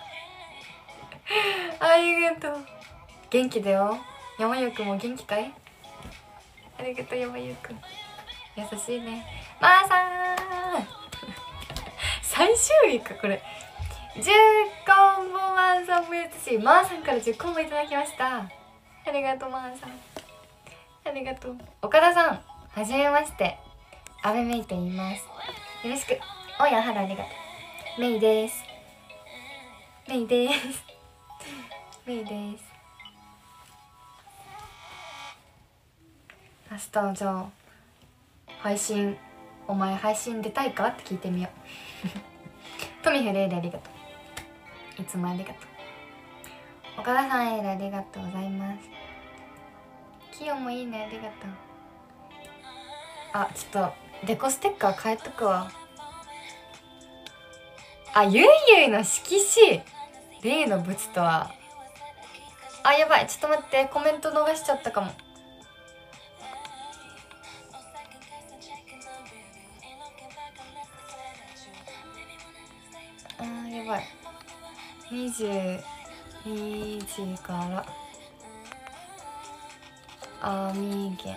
ありがとう。元気だよ。山よくんも元気かい？ありがとう山よくん、優しいね。まーさん最終日かこれ。10コンボマンさんも優しい。まーさんから10コンボいただきました。ありがとうまーさん、ありがとう。岡田さんはじめまして、阿部メイと言います。よろしく。おやはらありがとう。メイです、メイですメイです。明日じゃあ配信、お前配信出たいかって聞いてみようトミフレイでありがとう。いつもありがとう。岡田さんエールありがとうございます。キヨもいいね、ありがとう。あ、ちょっとデコステッカー変えとくわ。あ、ゆいゆいの色紙例の物とは。あ、やばい、ちょっと待って、コメント逃しちゃったかも。あ、やばい。22時からアミゲン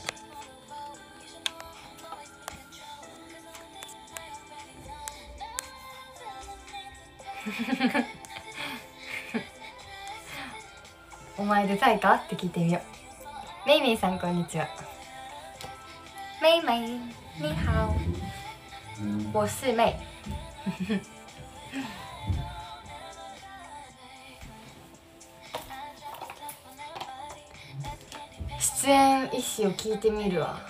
お前出たいかって聞いてみよう。メイメイさんこんにちは。メイメイ你好、我是メイ出演意思を聞いてみるわ。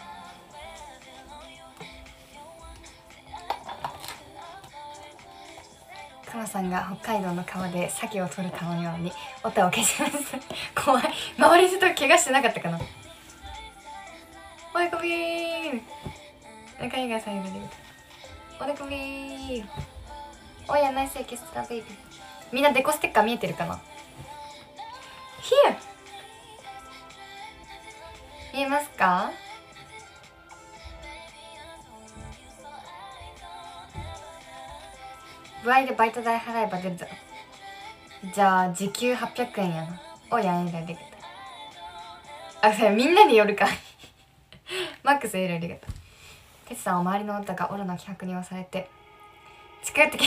カナさんが北海道の川で鮭を取るかのように音を消します怖い。周りちょっと怪我してなかったかな。おでこびー、海外さんよりおでこびー。おやナイスエキストラベイビー。みんなデコステッカー見えてるかな。ヒュー見えますか？部合でバイト代払えば出るぞ。じゃあ時給800円やな。おやえらありがとう。あ、それみんなによるかマックスエラありがとう。テツさんは周りの音がオロの気迫に押されて近寄ってき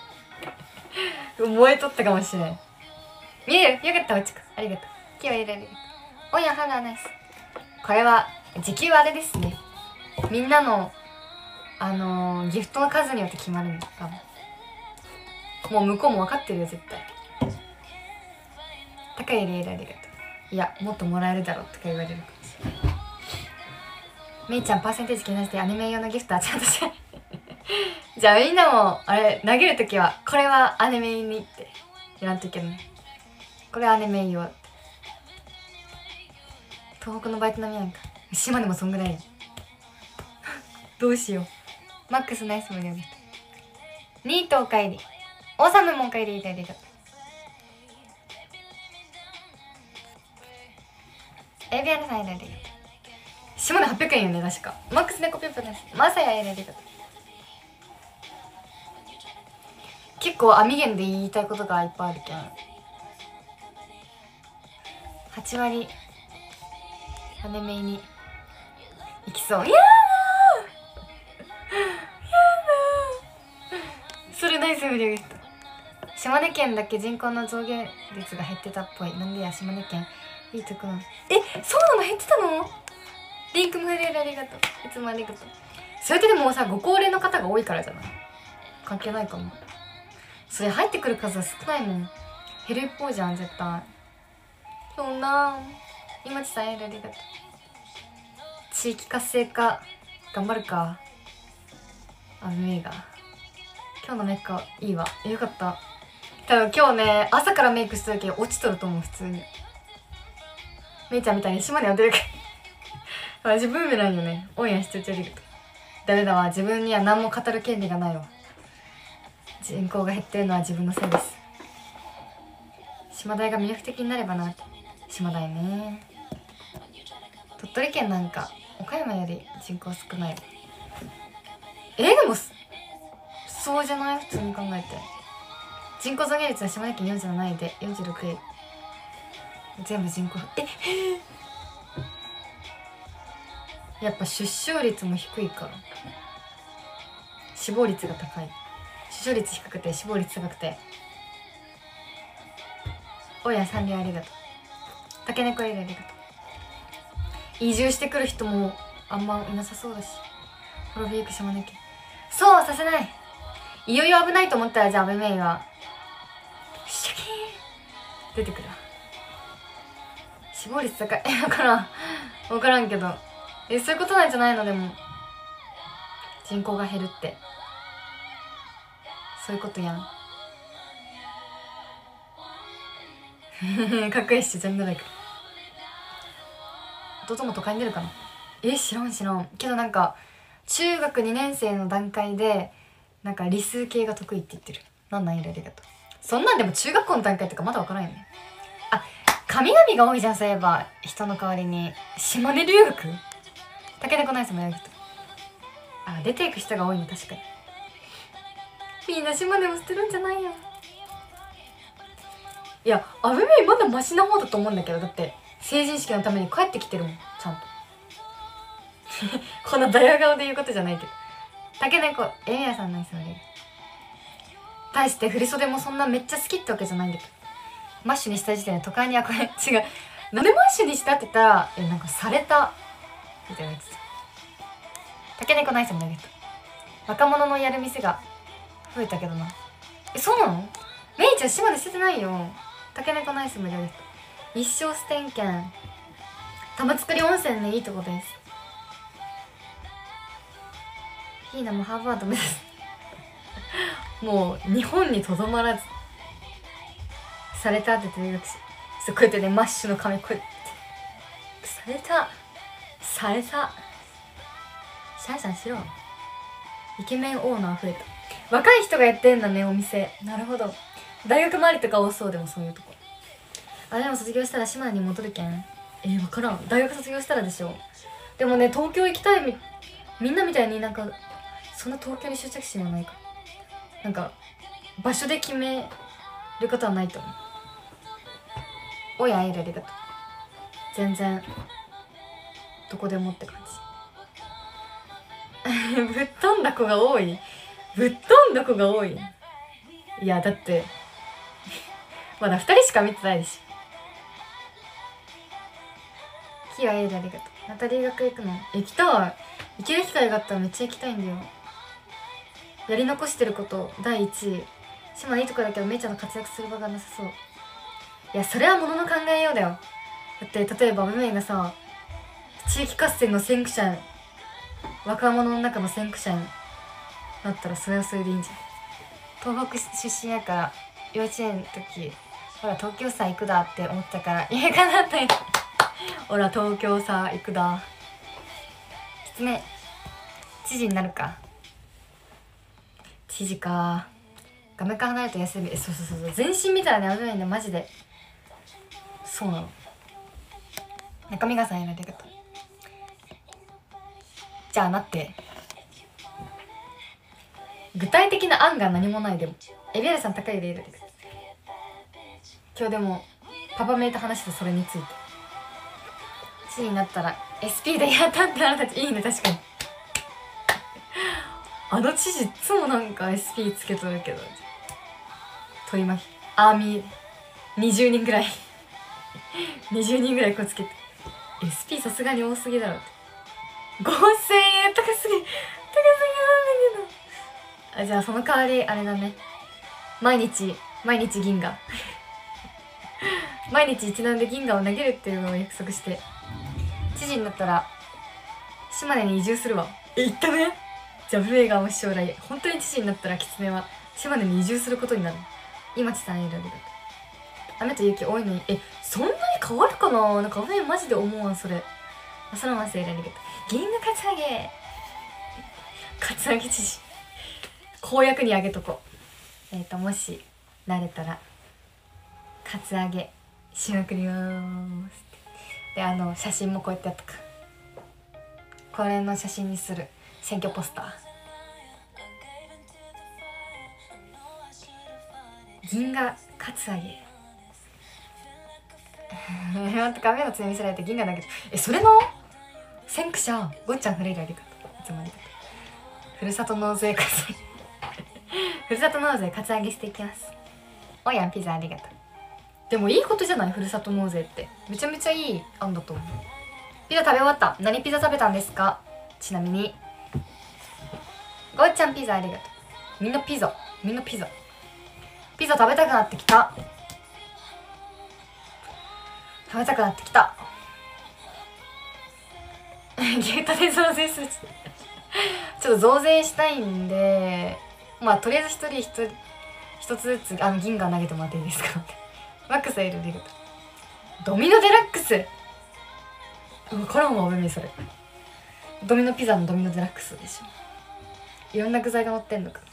燃えとったかもしれない。見える？よかった、おちくありがとう。今日はエラありがとう。おやはらナイス。これは時給あれですね。みんなのギフトの数によって決まるんだ多分。もう向こうも分かってるよ絶対。高いレールありがとう。いやもっともらえるだろうとか言われるかもしれない。めいちゃんパーセンテージ気になしてアニメ用のギフトはちゃんとしじゃあみんなもあれ投げるときはこれはアニメにってやらんといけない。これはアニメ用って。東北のバイト並みやんか。島でもそんぐらいやどうしよう。マックスナイス無料ギフト。ニートおかえり。オーサムもおかえりいただいた。エビアルさんいただいた。島で800円よね確か。マックス猫ぴょぴょです。マサヤいただいた。結構アミゲンで言いたいことがいっぱいあるけん8割アニメに行きそう。やだそれナイス無料ギフト。島根県だけ人口の増減率が減ってたっぽい。なんでや島根県いいところ。そうなの？減ってたの？リンク無料でありがとう。いつもありがとう。それってでもさご高齢の方が多いからじゃない？関係ないかも。それ入ってくる数は少ないもん。減る一方じゃん絶対。そんな今ちさんありがとう。地域活性化頑張るか。 アブメイが今日のメイクいいわ。よかった。多分今日ね朝からメイクした時落ちとると思う。普通にめいちゃんみたいに島根は出るから自分目なんよね。オンエアしといてありがとう。ダメだわ、自分には何も語る権利がないわ。人口が減ってるのは自分のせいです。島大が魅力的になればなって。島大ね、鳥取県なんか岡山より人口少ない。でもそうじゃない？普通に考えて人口増減率は島根県47位で46位。全部人口やっぱ出生率も低いから死亡率が高い。出生率低くて死亡率高くて。おや三流ありがとう。竹猫エリありがとう。移住してくる人もあんまいなさそうだし。滅びゆく島根県。そうさせない。いよいよ危ないと思ったら、じゃあアブメイはシャキーン出てくる。死亡率高い分からんけど、そういうことなんじゃないの？でも人口が減るってそういうことやんかっこいいし、全部ライク。弟も都会に出るかな。知らんけど、なんか中学2年生の段階でなんか理数系が得意って言ってる。なんなんいるありがとう。そんなんでも中学校の段階とかまだ分からんよね。あ、神々が多いじゃん。そういえば人の代わりに島根留学。竹猫ナイスもやると。あ、出ていく人が多いの確かに。みんな島根を捨てるんじゃないよ。いや、アブメイまだマシな方だと思うんだけど。だって成人式のために帰ってきてるもん、ちゃんとこのドヤ顔で言うことじゃないけど。竹猫エミヤさんナイスので。対して振り袖もそんなめっちゃ好きってわけじゃないんだけど、マッシュにした時点で都会に憧れ違う。なんでマッシュにしたって言ったらなんかされたみたいなやつ。竹猫ナイスも投げた。若者のやる店が増えたけどな。そうなの？メイちゃん島で捨ててないよ。竹猫ナイスも投げた。一生捨てんけん。玉造温泉ね、いいとこです。ヒーナもハーバード目指すもう日本にとどまらずされたって留学し、そうこうやってね、マッシュの髪こうやってされたシャンシャンしろ。イケメンオーナー増えた。若い人がやってんだね、お店。なるほど。大学周りとか多そう。でもそういうとこあれでも卒業したら島根に戻るけん。分からん。大学卒業したらでしょ。でもね、東京行きたいみんなみたいになんかそんな東京に執着心はないか。なんか場所で決めることはないと思う。おや、ありがとう。全然どこでもって感じぶっ飛んだ子が多い。いやだってまだ2人しか見てないでしょ。キアエールありがとう。また留学行くの？行きたい。行ける機会があったらめっちゃ行きたいんだよ。やり残してること第1位。島いいとこだけどめいちゃんの活躍する場がなさそう。いや、それはものの考えようだよ。だって例えばメイがさ、地域活性の先駆者、若者の中の先駆者になったらそれはそれでいいんじゃん。東北出身やから幼稚園の時ほら東京さ行くだって思ったから家かなったんやほら東京さ行くだ。きつね知事になるか。知事か。画面から離れると休み。そう全身見たらね、危ないんだマジで。そうなの。中身がさんやられてると。じゃあなって、具体的な案が何もない。でもエビアルさん高いでいるで。今日でもパパメイと話してそれについて。知事になったら SP でやったってあなたたちいいね。確かにあの知事いつもなんか SP つけとるけど、取り巻きアーミー20人ぐらい20人ぐらいこうつけて SP さすがに多すぎだろって。5000円高すぎなんだけど。じゃあその代わりあれだね、毎日銀河毎日一段で銀河を投げるっていうのを約束して、知事になったら島根に移住するわ。行ったね。 ジャブ映画も将来本当に父になったら狐は島根に移住することになる。今地さん選べる。雨と雪多いのにそんなに変わるかな。なんか雨マジで思わんそれ。そのまませいられる。銀河カツアゲカツアゲ知事公約にあげとこう。もし慣れたらカツアゲしまくりますで、写真もこうやってやっとく。これの写真にする。選挙ポスター銀河カツアゲ待って、画面の強みせられて銀河だけどそれの先駆者ごっちゃんフレイルありがとう。いつもありがとう。ふるさと納税カツアゲふるさと納税カツアゲしていきます。おやんピザありがとう。でもいいことじゃない、ふるさと納税ってめちゃめちゃいい案だと思う。ピザ食べ終わった。何ピザ食べたんですか。ちなみにごっちゃんピザありがとう。みんなピザ食べたくなってきた。牛タで増税するちょっと増税したいんで、まあとりあえず一つずつ銀河投げてもらっていいですかマックスいるありがとう。ドミノデラックス分からんわ、おめめそれ。ドミノピザのドミノデラックスでしょ。いろんな具材が乗ってんのか。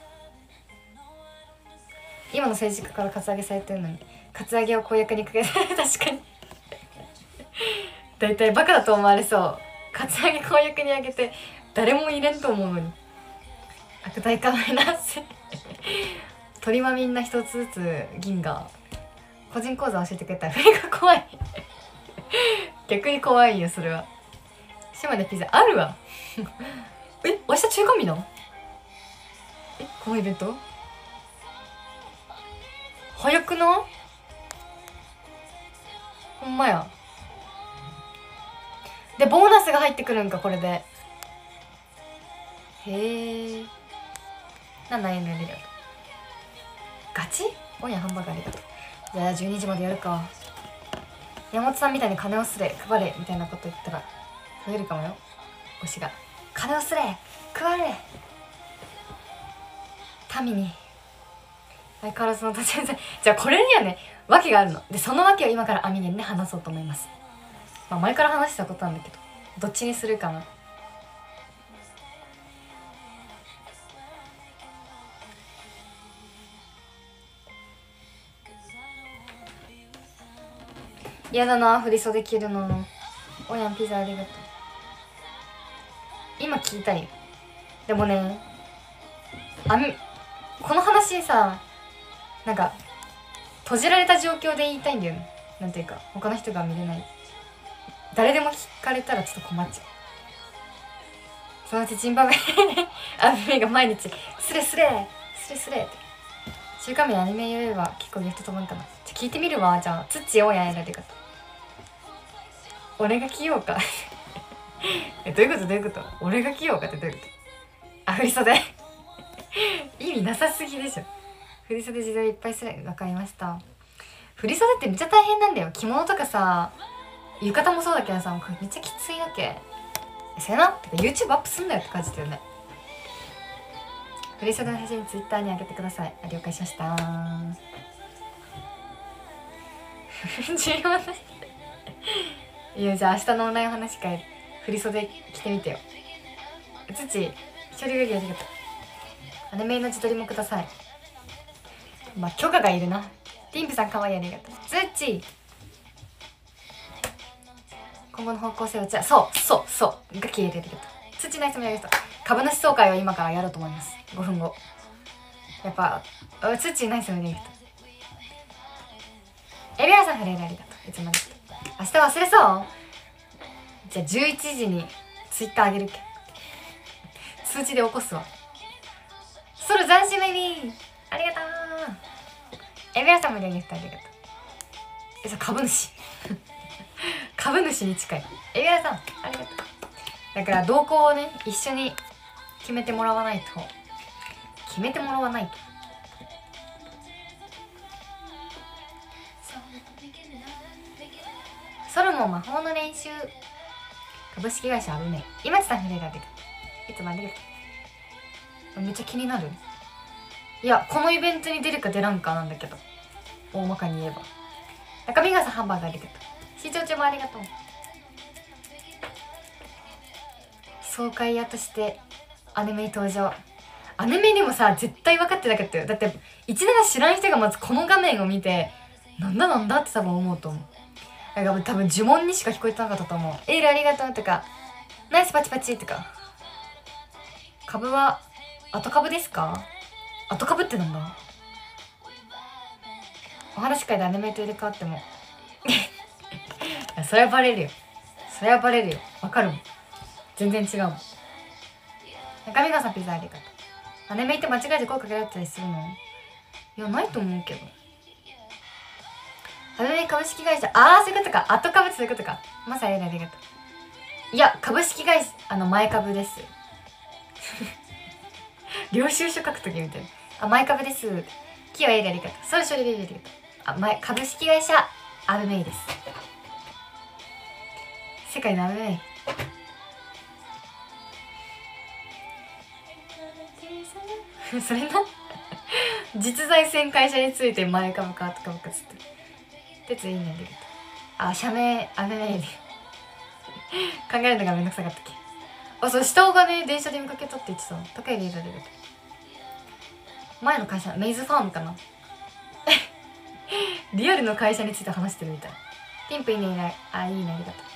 今の政治家からカツアゲされてるのにカツアゲを公約にかけて確かにだいたいバカだと思われそう。カツアゲ公約にあげて誰も入れんと思うのに悪態かないなって鳥はみんな一つずつ銀河個人講座教えてくれたらそれが怖い逆に怖いよそれは。島根ピザあるわ明日中華日なの。このイベント早くない？ほんまや。でボーナスが入ってくるんかこれで。へえ。7円のありがとう。ガチ？おやハンバーガーありがとう。じゃあ12時までやるか。山本さんみたいに金をすれ配れみたいなこと言ったら増えるかもよ推しが。金をすれ配れ民に。相変わらずの立ち合い。じゃあこれにはね訳があるので、その訳を今からアミゲンで話そうと思います。まあ前から話したことなんだけどどっちにするかな。嫌だな振り袖着るの。おやんピザありがとう。今聞いたい。でもねこの話さなんか閉じられた状況で言いたいんだよね。なんていうか他の人が見れない。誰でも聞かれたらちょっと困っちゃう。そのうちジンバブエアニメが毎日スレスレって中華麺アニメ言えば結構ギフト飛ぶんかな。聞いてみるわ。じゃあツッチーをやられるかと。俺が着ようかどういうこと俺が着ようかってどういうこと。振り袖意味なさすぎでしょ。振り袖自撮りいっぱいする。わかりました。振り袖ってめっちゃ大変なんだよ。着物とかさ浴衣もそうだけどさめっちゃきついわけ。せやなってか YouTube アップすんなよって感じだよね。振り袖の写真 Twitter に上げてください。了解しました重要ないやじゃあ明日のオンライン話会振り袖着てみてよ。土一人よりありがとう。アニメの自撮りもください。まあ許可がいるな。ティンプさんかわいいありがとう。土今後の方向性はじゃあそうが消えてるけど土ナイスもやる人株主総会を今からやろうと思います。5分後やっぱ土ナイスもやる人エビアさんフレイルありがとう。いつもありがとう。明日忘れそう。じゃあ11時にツイッターあげるけ通知で起こすわ。ソロ斬新ベイビーありがとう。エビアさんもやる人ありがとう。そう株主株主に近いエビアさんありがとう。だから動向をね一緒に決めてもらわないとソロモン魔法の練習株式会社あるね。今津さんフレイラーでいつもありがとめっちゃ気になる。いやこのイベントに出るか出らんかなんだけど、大まかに言えば。中身がさハンバーガーありがとう。視聴中もありがとう。爽快屋としてアニメ登場。アニメにもさ絶対分かってなかったよ。だって一度知らん人がまずこの画面を見てなんだなんだって多分思うと思う。だから多分呪文にしか聞こえてなかったと思う。エールありがとうとかナイスパチパチとか。株は後株ですか？後株ってなんだ？お話し会でアニメと入れ替わってもそれはバレるよ。それはバレるよ。わかるもん。全然違うもん。中身がさんピザありがとう。アニメって間違えて声かけられたりするの？いやないと思うけど。アニメ株式会社、ああそういうことか。後株ってそういうことか。まさにありがとう。いや株式会社前株です領収書書くときみたいな。あ前株です。キヨエリありがとう。ソルショリベイビーありがとう。株式会社アブメイです。世界のアブメイ。それな実在戦会社について前株か後株かつって鉄いいねんだけど、あ社名アブメイで考えるのがめんどくさかったっけ。あそう下尾がね電車で見かけたって言ってたの。高いリーダーで前の会社メイズファームかなリアルの会社について話してるみたい。ピンプいいねいいね。あいいねありがとう。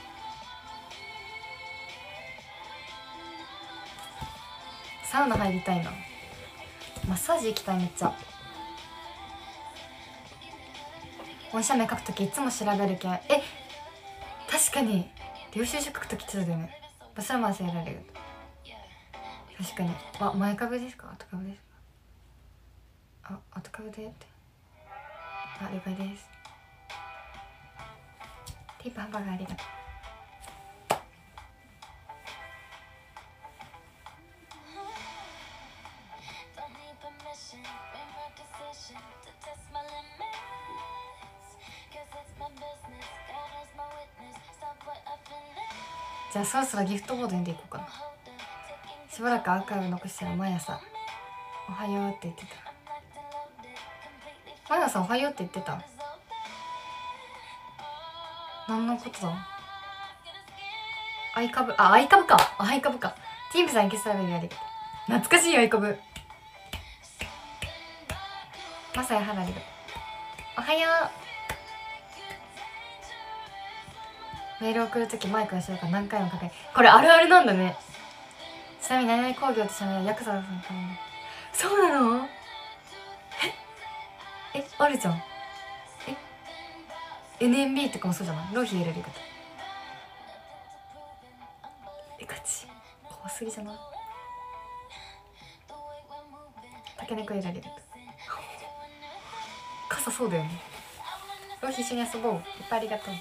サウナ入りたいな。マッサージ行きたいめっちゃ。おしゃれ書くときいつも調べるけん。確かに領収書書くときってたよね。バスラマンせられる。確かに。前株ですか後株ですか？後株でって了解です。テープハンバーガーありがとう。じゃあそろそろギフトボードにでいこうかな。しばらくアーカイブ残したら毎朝おはようって言ってた。毎朝おはようって言ってた。何のことだ？アイカブか。アイカブか。ティンプさんいけさべるありがとう。懐かしいアイカブ。マサヤハラありがとう。おはよう。メール送るときマイクの後ろから何回もかける。これあるあるなんだね。ちなみに何々工業って社名はヤクザさんからね。そうなの？あるじゃん。NMB とかもそうじゃない？ローヒー入れることガチ怖すぎじゃない？タケネコ入れること傘そうだよね。ローヒー一緒に遊ぼう。いっぱいありがとう。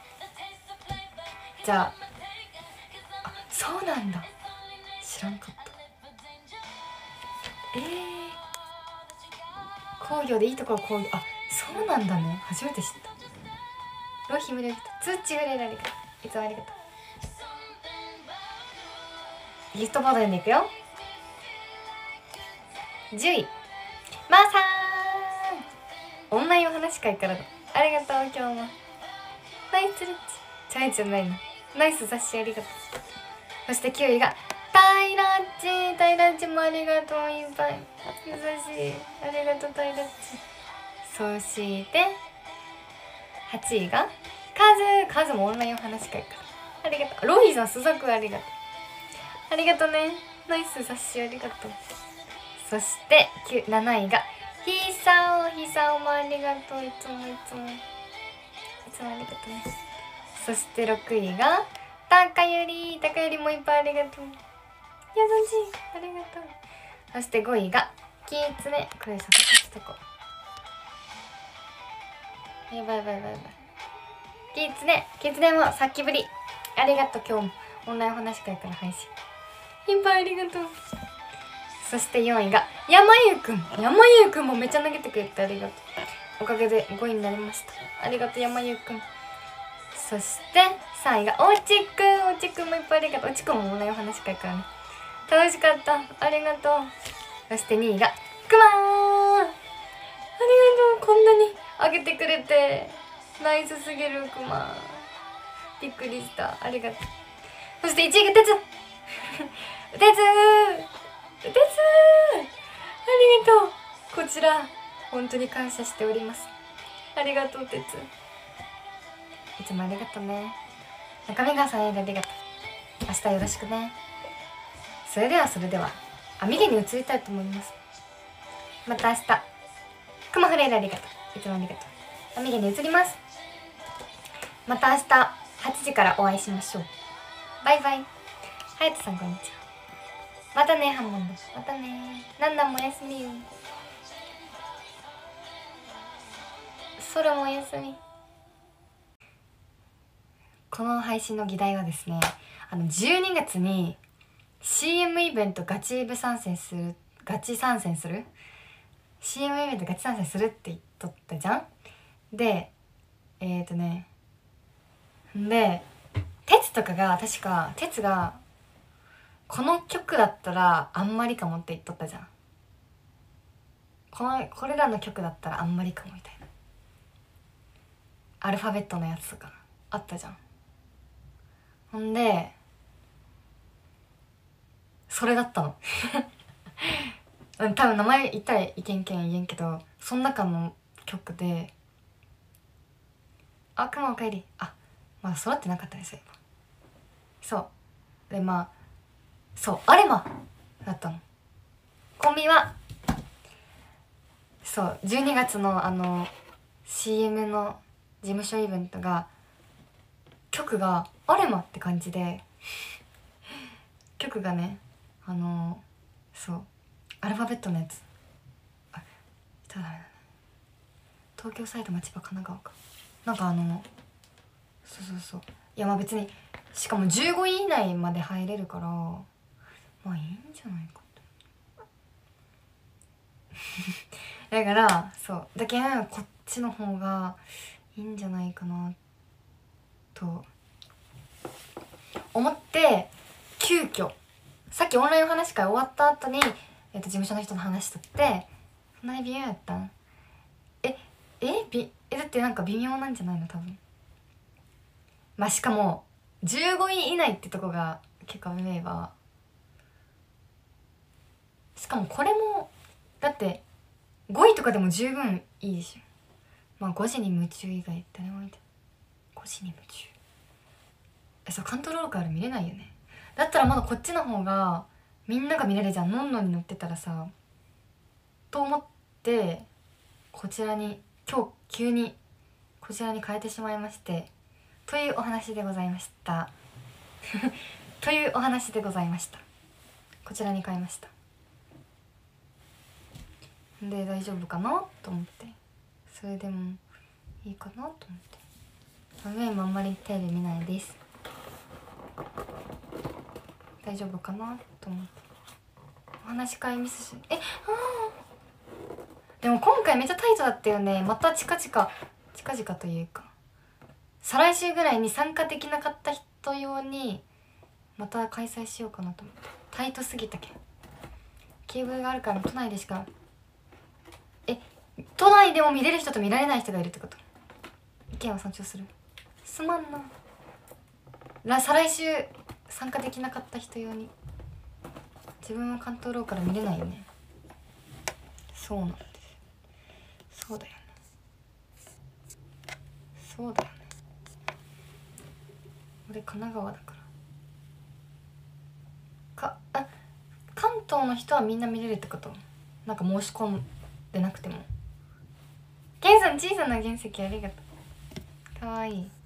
じゃあそうなんだ。知らんかった。工業でいいところ工業。そうなんだね。初めて知った。ロヒムレフトツッチフレラリカいつもありがとう。ギフトボードでいくよ。10位まーさーんオンラインお話会からだ。ありがとう今日も。ナイスレッチチャイじゃないな。ナイス雑誌ありがとう。そして9位がタイラッチもありがとう。いっぱい優しいありがとうタイラッチ。そして8位がカズもオンラインお話会からありがとう。ロヒさんスザクありがとう。ありがとうね。ナイス雑誌ありがとう。そして7位がひさおもありがとう。いつもありがとうね。そして6位がたかゆりもいっぱいありがとう。優しいありがとう。そして5位がキーツネ。これ逆さしとこう。やばいキツネもさっきぶりありがとう。今日もオンラインお話会から配信いっぱいありがとう。そして4位が山優くんもめっちゃ投げてくれてありがとう。おかげで5位になりました。ありがとう山優くん。そして3位がおちくんもいっぱいありがとう。おちくんもオンラインお話会からね楽しかった。ありがとう。 そして2位がくまーん。ありがとう、こんなにあげてくれてナイスすぎるくまーん、びっくりした、ありがとう。そして1位がてつてつありがとう。こちら本当に感謝しております。ありがとうてつ、いつもありがとうね。中身川さんありがとう。明日よろしくね。それではアミゲに移りたいと思います。また明日。クマフレイラありがとう、いつもありがとう。アミゲに移ります。また明日8時からお会いしましょう。バイバイ。ハヤトさんこんにちは。またねハンモンド、またね。なんなんもおやすみよ。ソロもおやすみ。この配信の議題はですね、12月に CM イベントガチ参戦する CM イベントガチ参戦するって言っとったじゃん。で鉄とかが確か鉄がこの曲だったらあんまりかもって言っとったじゃん。これらの曲だったらあんまりかもみたいなアルファベットのやつとかあったじゃん。ほんでそれだったの多分名前言ったらいけん言えんけど、その中の曲で「あくまおかえり」まだ揃ってなかったね。そういえばそうで、そうアレマだったの。コンビはそう12月のCM の事務所イベントが曲がアレマって感じで曲がねそうアルファベットのやつ、ダメだね。東京埼玉千葉神奈川かなんかそういや別にしかも15位以内まで入れるからいいんじゃないかってだからそうだけどこっちの方がいいんじゃないかなと思って急遽さっきオンラインお話会終わった後に、事務所の人の話とって「そんなに微妙やったん？だってなんか微妙なんじゃないの多分。しかも15位以内ってとこが結構危ないわ。しかもこれもだって5位とかでも十分いいでしょ。5時に夢中以外誰もいて5時に夢中カントロールから見れないよね。だったらまだこっちの方がみんなが見れるじゃん。のんのに乗ってたらさと思ってこちらに今日急にこちらに変えてしまいましてというお話でございましたというお話でございました。こちらに変えました。で大丈夫かなと思って、それでもいいかなと思って。メイもあんまりテレビ見ないです。大丈夫かなと思ってお話し会ミスしでも今回めっちゃタイトだったよね。また近々というか再来週ぐらいに参加できなかった人用にまた開催しようかなと思って。タイトすぎたけんケーブルがあるから都内でしか都内でも見れる人と見られない人がいるってこと。意見を尊重する。すまんな。再来週参加できなかった人用に自分は関東ローから見れないよね。そうなんです。そうだよね。俺神奈川だから関東の人はみんな見れるってこと。なんか申し込んでなくても。ケンさん小さな原石ありがとう。かわいい。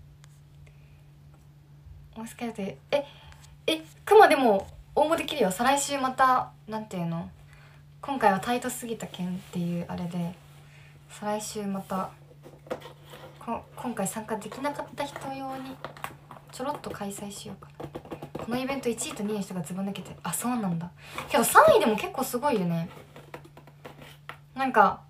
お好きだってクマでも応募できるよ。再来週またなんていうの、今回はタイトすぎた件っていうあれで再来週また今回参加できなかった人用にちょろっと開催しようかな。このイベント1位と2位の人がずば抜けてそうなんだけど3位でも結構すごいよね。なんか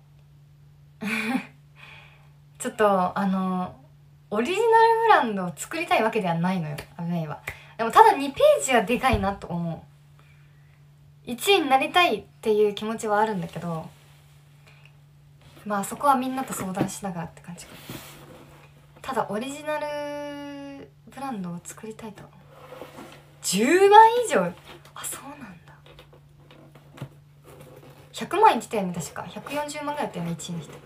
ちょっとオリジナルブランドを作りたいわけではないのよアメイは。でもただ2ページはでかいなと思 1位になりたいっていう気持ちはあるんだけど、まあそこはみんなと相談しながらって感じか。ただオリジナルブランドを作りたいと。10万以上。あ、そうなんだ。100万いってたよね確か。140万ぐらいだったよね、1位の人。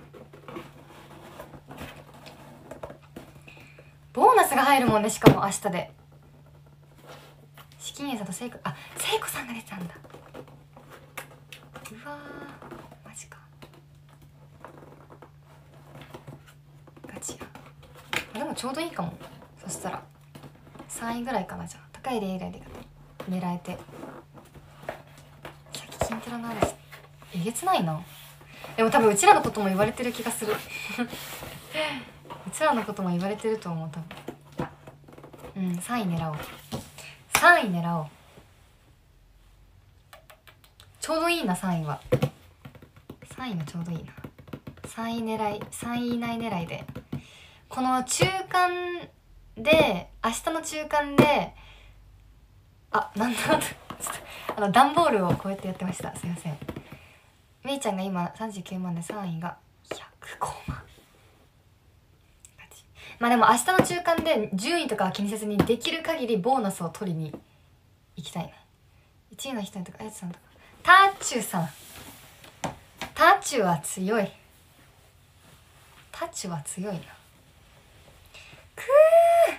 ボーナスが入るもんね、しかも明日で。資金栄さんと聖子、あ、聖子さんが出てたんだ。うわー、マジか。ガチや。あ、でもちょうどいいかも。そしたら3位ぐらいかな。じゃあ高いレイライで狙えて。キンテラの嵐えげつないな。でも多分うちらのことも言われてる気がするうちらのことも言われてると思う多分。うん、3位狙おう。3位狙おう。ちょうどいいな。3位は3位がちょうどいいな。3位狙い、3位以内狙いで、この中間で、明日の中間で、あ、なんだ段ボールをこうやってやってました。すいません。めいちゃんが今39万で3位が105万。まあでも明日の中間で順位とかは気にせずにできる限りボーナスを取りに行きたいな。1位の人とかあやつさんとかタッチュさん、タッチュは強い。タッチュは強いな。くー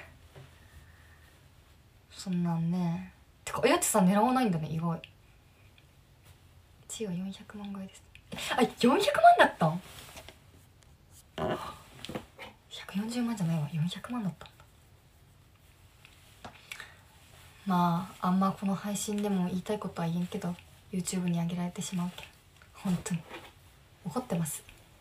そんなんね。てかあやつさん狙わないんだね、意外。1位は400万超えです。あ、400万だったん？140万じゃないわ、400万だったんだ。まああんまこの配信でも言いたいことは言えんけど YouTube に上げられてしまうけん本当に怒ってます。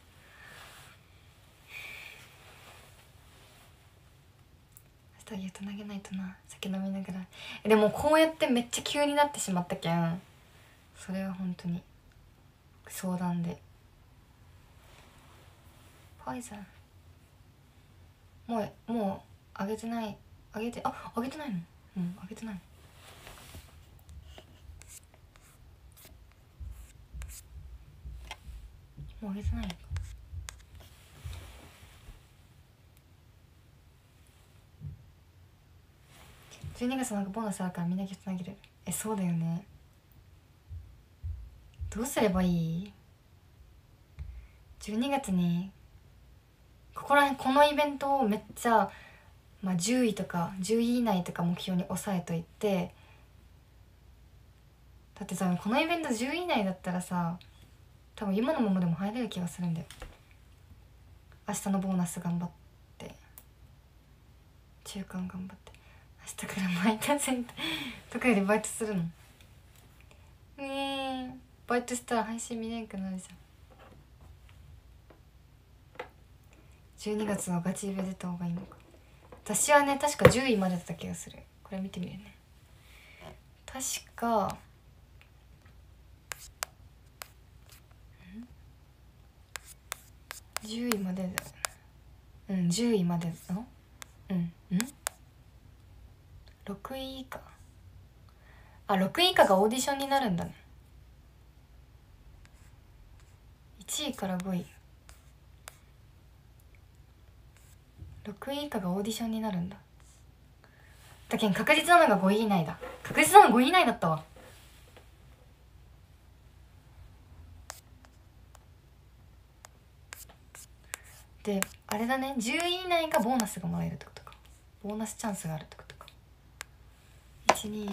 明日言うと投げないとな。酒飲みながら。でもこうやってめっちゃ急になってしまったけん、それは本当に相談で。ファイザーもうあげてない。あげてないの。うん、あげてないの。もうあげてないのか。12月なんかボーナスあるからみんなギフト投げる。そうだよね。どうすればいい？ 12 月にこのイベントをめっちゃ、まあ、10位とか10位以内とか目標に抑えといて、だってさこのイベント10位以内だったらさ多分今のままでも入れる気がするんだよ。明日のボーナス頑張って中間頑張って明日から毎日センターとかよりバイトするの。バイトしたら配信見れんくなるじゃん。12月のガチイベ出た方がいいのか。私はね確か10位までだった気がする。これ見てみるね。確か10位までだよね。うん10位までの6位以下。あ、6位以下がオーディションになるんだね。1位から5位、6位以下がオーディションになるんだ。だけん確実なのが5位以内だ。確実なの5位以内だったわ。であれだね、10位以内がボーナスがもらえるってことか。ボーナスチャンスがあるってことか。12345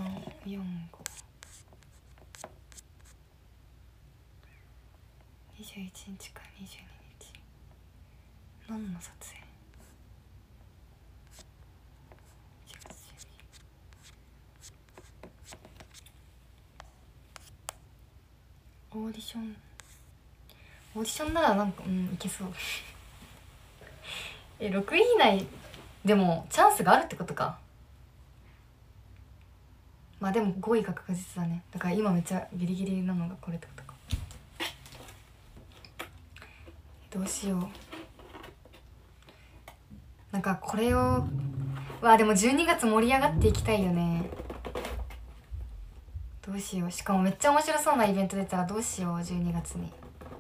21日から22日何の撮影？オーディションならなんかいけそう6位以内でもチャンスがあるってことか。まあでも5位が確実だね。だから今めっちゃギリギリなのがこれってことか。どうしよう。なんかこれをでも12月盛り上がっていきたいよね。どどうしよう。しかもめっちゃ面白そうなイベント出たらどうしよう。12月に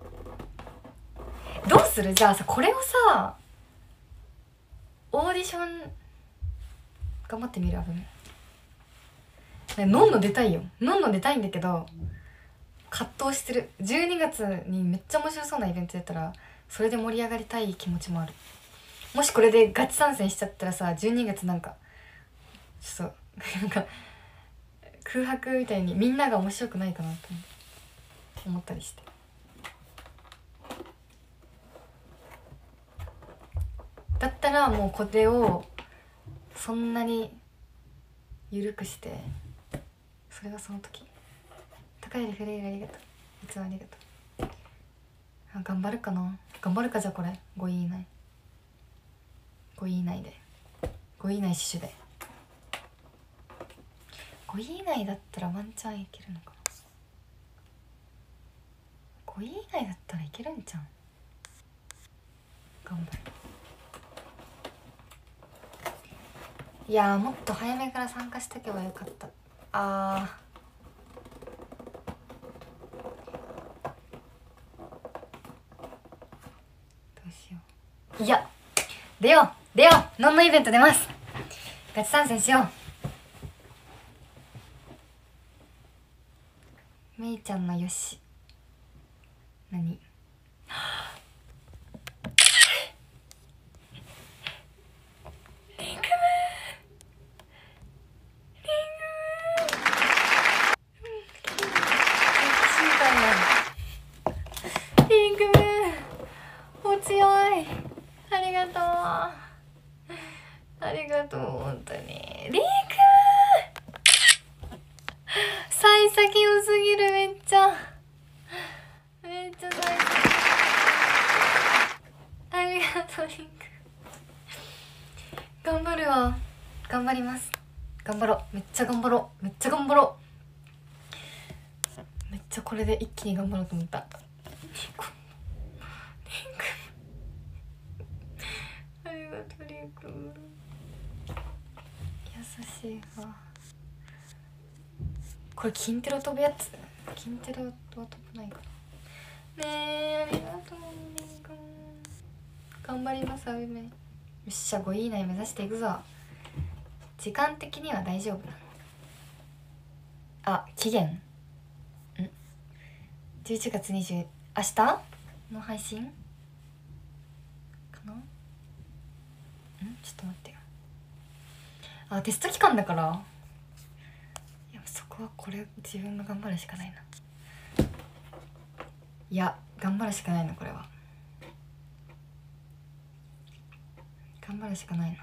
どうする？じゃあさ、これをさオーディション頑張ってみる。アブメのんの出たいよ。のんの出たいんだけど葛藤してる。12月にめっちゃ面白そうなイベント出たらそれで盛り上がりたい気持ちもある。もしこれでガチ参戦しちゃったらさ、12月なんかちょっとなんか空白みたいにみんなが面白くないかなと思ったりして。だったらもうこれをそんなに緩くして、それがその時。高いリフレイルありがとう。いつもありがとう。あ、頑張るかな。頑張るか。じゃあこれ5位以内、5位以内で、5位以内死守で。5位以内だったらワンチャンいけるのかな。5位以内だったらいけるんじゃん。頑張る。いやー、もっと早めから参加しとけばよかった。あー、どうしよう。いや、出よう。のんのイベント出ます。ガチ参戦しよう。めいちゃんのよし。何？リンクムーンお強い。ありがとう、ありがとう、本当に。リンクムーン幸先良すぎる。めっちゃ幸先。ありがとうリンク。頑張るわ。頑張ります。頑張ろう。めっちゃ頑張ろう。めっちゃ頑張ろう。めっちゃこれで一気に頑張ろうと思った。ありがとうリンク。優しいわ。これ金テロ飛ぶやつ。金テロは飛ぶないかな。ねえ、ありがとうリンク。頑張ります。あゆめ。よっしゃ、5位以内目指していくぞ。時間的には大丈夫なの。あ、期限11月20、明日の配信かな。ちょっと待ってよ。あ、テスト期間だから、いや、そこはこれ自分が頑張るしかないな。いや、頑張るしかないな。これは頑張るしかないな。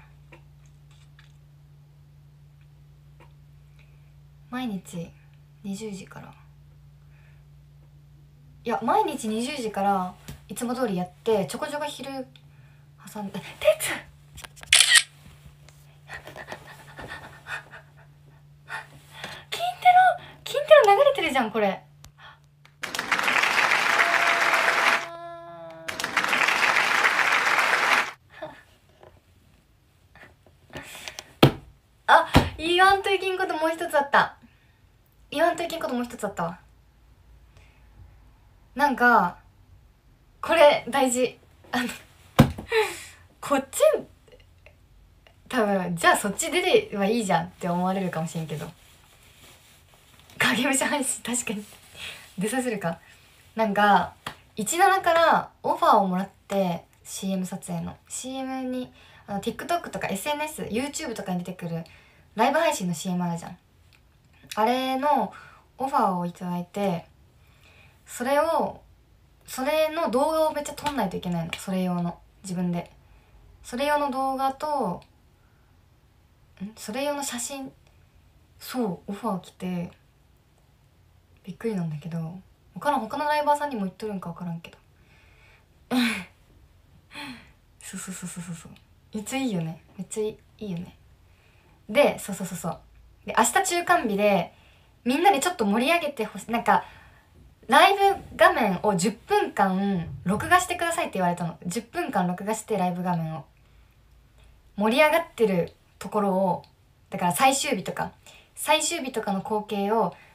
毎日20時から、いや、毎日20時からいつも通りやって、ちょこちょこ昼挟んで。鉄金テロ流れてるじゃんこれ。あ、言わんといけんこともう一つあった。言わんといけんこともう一つあったわ。なんかこれ大事。こっち多分、じゃあそっち出ればいいじゃんって思われるかもしれんけど、影武者配信確かに出させるか。なんか17からオファーをもらって、 CM 撮影の CM にTikTok とか SNS、YouTube とかに出てくるライブ配信の CM あるじゃん。あれのオファーをいただいて、それの動画をめっちゃ撮んないといけないの。それ用の、自分でそれ用の動画とそれ用の写真。そうオファー来てびっくりなんだけど、他のライバーさんにも言っとるんか分からんけどそうめっちゃいいよね。めっちゃいいよね。で、そうで、明日中間日でみんなでちょっと盛り上げてほしい。なんかライブ画面を10分間録画してくださいって言われたの。10分間録画して、ライブ画面を盛り上がってるところを、だから最終日とかの光景を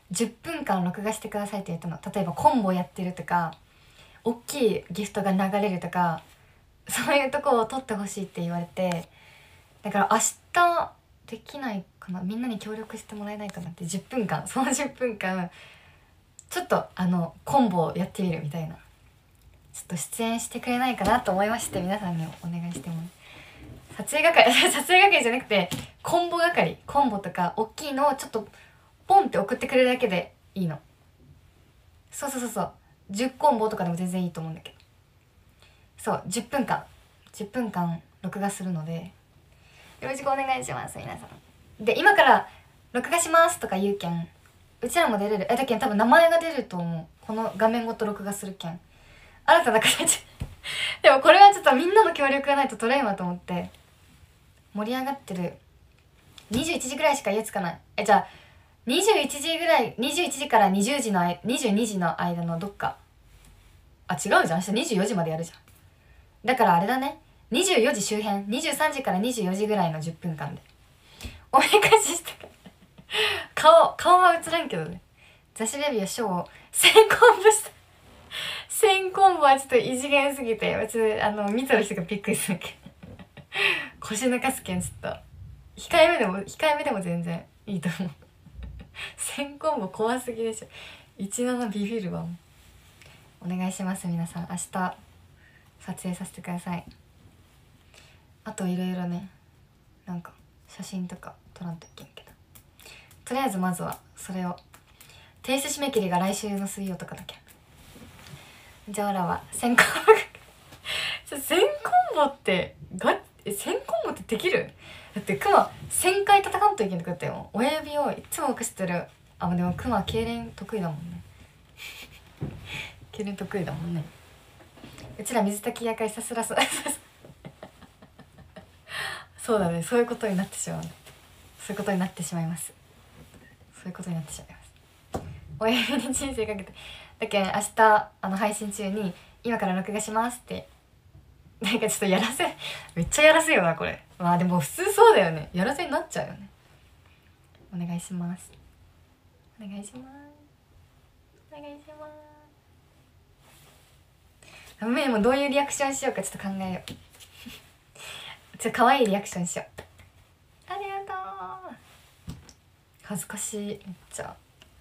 10分間録画してくださいって言ったの。例えばコンボやってるとか大きいギフトが流れるとか、そういうとこを撮ってほしいって言われて、だから明日できないかな、みんなに協力してもらえないかなって、10分間その10分間ちょっとコンボをやってみるみたいな、ちょっと出演してくれないかなと思いまして、皆さんにお願いしても、撮影係撮影係じゃなくてコンボ係、コンボとか大きいのをちょっとポンって送ってくれるだけでいいの。そうそうそうそう、10コンボとかでも全然いいと思うんだけど、そう10分間録画するのでよろしくお願いします皆さん。で今から録画しますとか言うけん、うちらも出れる。だけん多分名前が出ると思う、この画面ごと録画するけん、新たな形でもこれはちょっとみんなの協力がないと取れんわと思って、盛り上がってる。21時ぐらいしか家つかない。じゃあ21時ぐらい、21時から20時の22時の間のどっか、あ違うじゃん、明日24時までやるじゃん。だからあれだね、24時周辺、23時から24時ぐらいの10分間でおめかしして顔は映らんけどね。雑誌レビュー賞を1000コンボした1000コンボはちょっと異次元すぎて、見てる人がびっくりするけん腰抜かすけん、ちょっと控えめでも全然いいと思う1000コンボ怖すぎでしょ。17ビビるわ。お願いします皆さん、明日撮影させてください。あといろいろね、なんか写真とか撮らんといけんけど、とりあえずまずはそれを、提出締め切りが来週の水曜とかだけん。じゃあらは1000コンボ1000コンボって1000コンボってできる？だってクマ1000回叩かんといけなかったよ。親指をいつも動かしてる。でもクマ痙攣得意だもんね痙攣得意だもんね。うちら水炊き屋からひたすらそうだね、そういうことになってしまうね。そういうことになってしまいます。そういうことになってしまいます。親指に人生かけて、だけん明日配信中に今から録画しますってなんかちょっとめっちゃやらせよなこれ。まあでも普通そうだよね、やらせになっちゃうよね。お願いします、お願いします、お願いします。めもどういうリアクションしようかちょっと考えようちょっと可愛いリアクションしよう。ありがとう。恥ずかしいめっちゃ。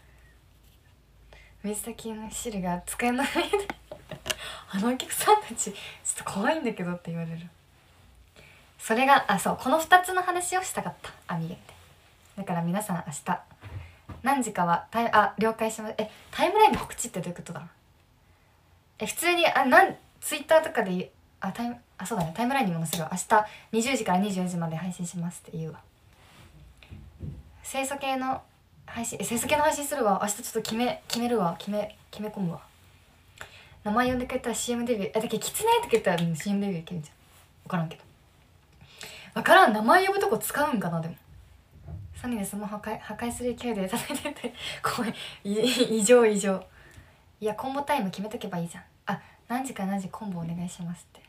水炊きの汁が机の上でお客さんたちちょっと怖いんだけどって言われる。それがそう、この2つの話をしたかったアミゲで。だから皆さん明日何時かは了解します。タイムラインの告知ってどういうことだ？普通にツイッターとかでそうだね、タイムラインにも載せるわ。明日20時から24時まで配信しますって言うわ。清楚系の配信するわ。明日ちょっと決めるわ。決め込むわ。名前呼んでくれたら CM デビュー。だけどキツネとか言ったら、CM デビューいけるじゃん。分からんけど、分からん。名前呼ぶとこ使うんかな。でもサニーでスマホ破壊する勢いで叩いてて怖い。異常。いやコンボタイム決めとけばいいじゃん。何時から何時コンボお願いしますって。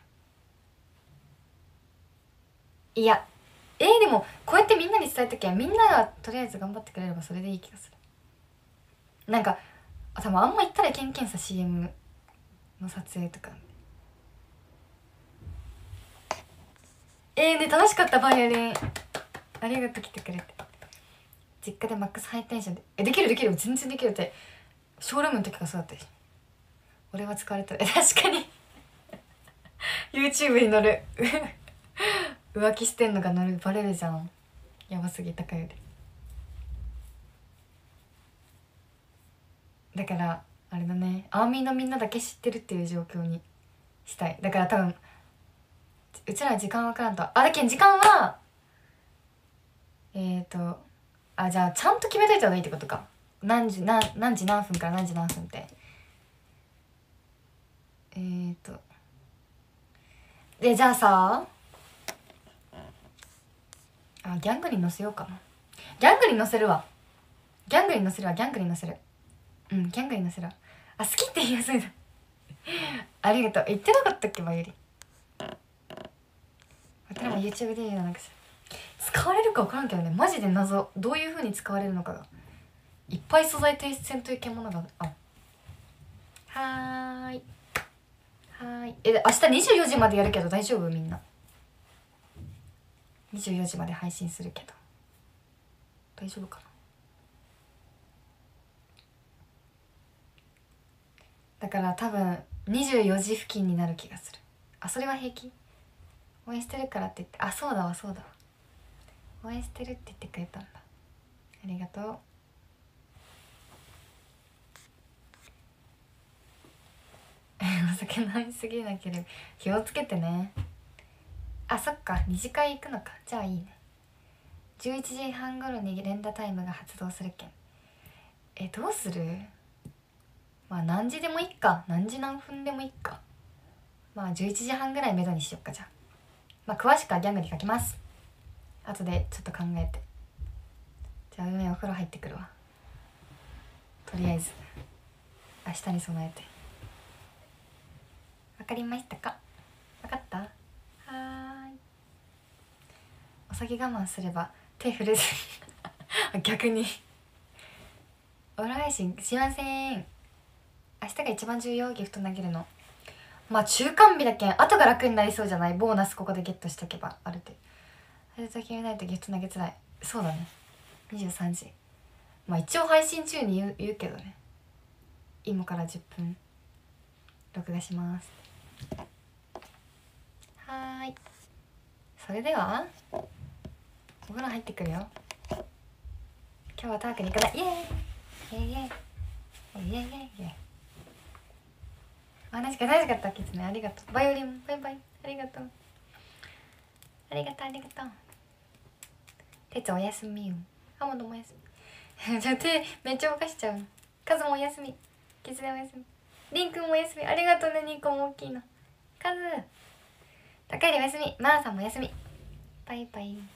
いやでもこうやってみんなに伝えときゃ、みんながとりあえず頑張ってくれればそれでいい気がする。なんか多分あんま言ったらけんさ CM の撮影とかね。楽しかったバイオリン。ありがとう来てくれて。実家でマックスハイテンションでできる全然できるって。ショールームの時からそうだったし。俺は使われたら確かにYouTube に載る浮気してんのが載る、バレるじゃん。やばすぎ、高より。だからあれだね、アーミーのみんなだけ知ってるっていう状況にしたい。だから多分うちら時間わからんと。だけん時間はじゃあちゃんと決めといた方がいいってことか。何時何分から何時何分って。でじゃあさギャングに載せようかな。ギャングに載せる。うんギャングに載せるわ。好きって言いやすいなありがとう。言ってなかったっけ、バイオリン。私も YouTube でなんか使われるか分からんけどね、マジで謎。どういう風に使われるのかがいっぱい素材提出せんといけんものがある。はーい明日24時までやるけど大丈夫？みんな24時まで配信するけど大丈夫かな。だから多分24時付近になる気がする。あ、それは平気？応援してるからって言って、あ、そうだわ応援してるって言ってくれたんだ。ありがとう。お酒飲みすぎなければ気をつけてね。あ、そっか、2次会行くのか。じゃあいいね。11時半頃に連打タイムが発動するけん。どうする？まあ何時でもいいか。何時何分でもいいか。まあ11時半ぐらいめどにしよっか。じゃあまあ詳しくはギャングに書きます。後でちょっと考えて。じゃあ梅お風呂入ってくるわ。とりあえず明日に備えて。わかりましたか？わかった？はーい。お酒我慢すれば手震えず逆にお風呂配信しません。明日が一番重要。ギフト投げるの。まあ中間日だけん後が楽になりそうじゃない？ボーナスここでゲットしとけばある程度。あれだけ決めないとギフト投げづらい。そうだね。23時。まあ一応配信中に言うけどね。今から10分録画します。はーい。それではお風呂入ってくるよ。今日はタークに行かない。イエーイイエーイイエーイイエーイイエーイイエーイ。あ、楽しかったキツネ。ありがとう。バイオリンバイバイ。ありがとうありがとうありがとう。てつおやすみよ。ハモンドもおやすみじゃあ手めっちゃ動かしちゃう。カズもおやすみ。キツネおやすみ。リンくんもおやすみ。ありがとうね。2個も大きいの。カズ高いでおやすみ。マーさんもおやすみ。バイバイ。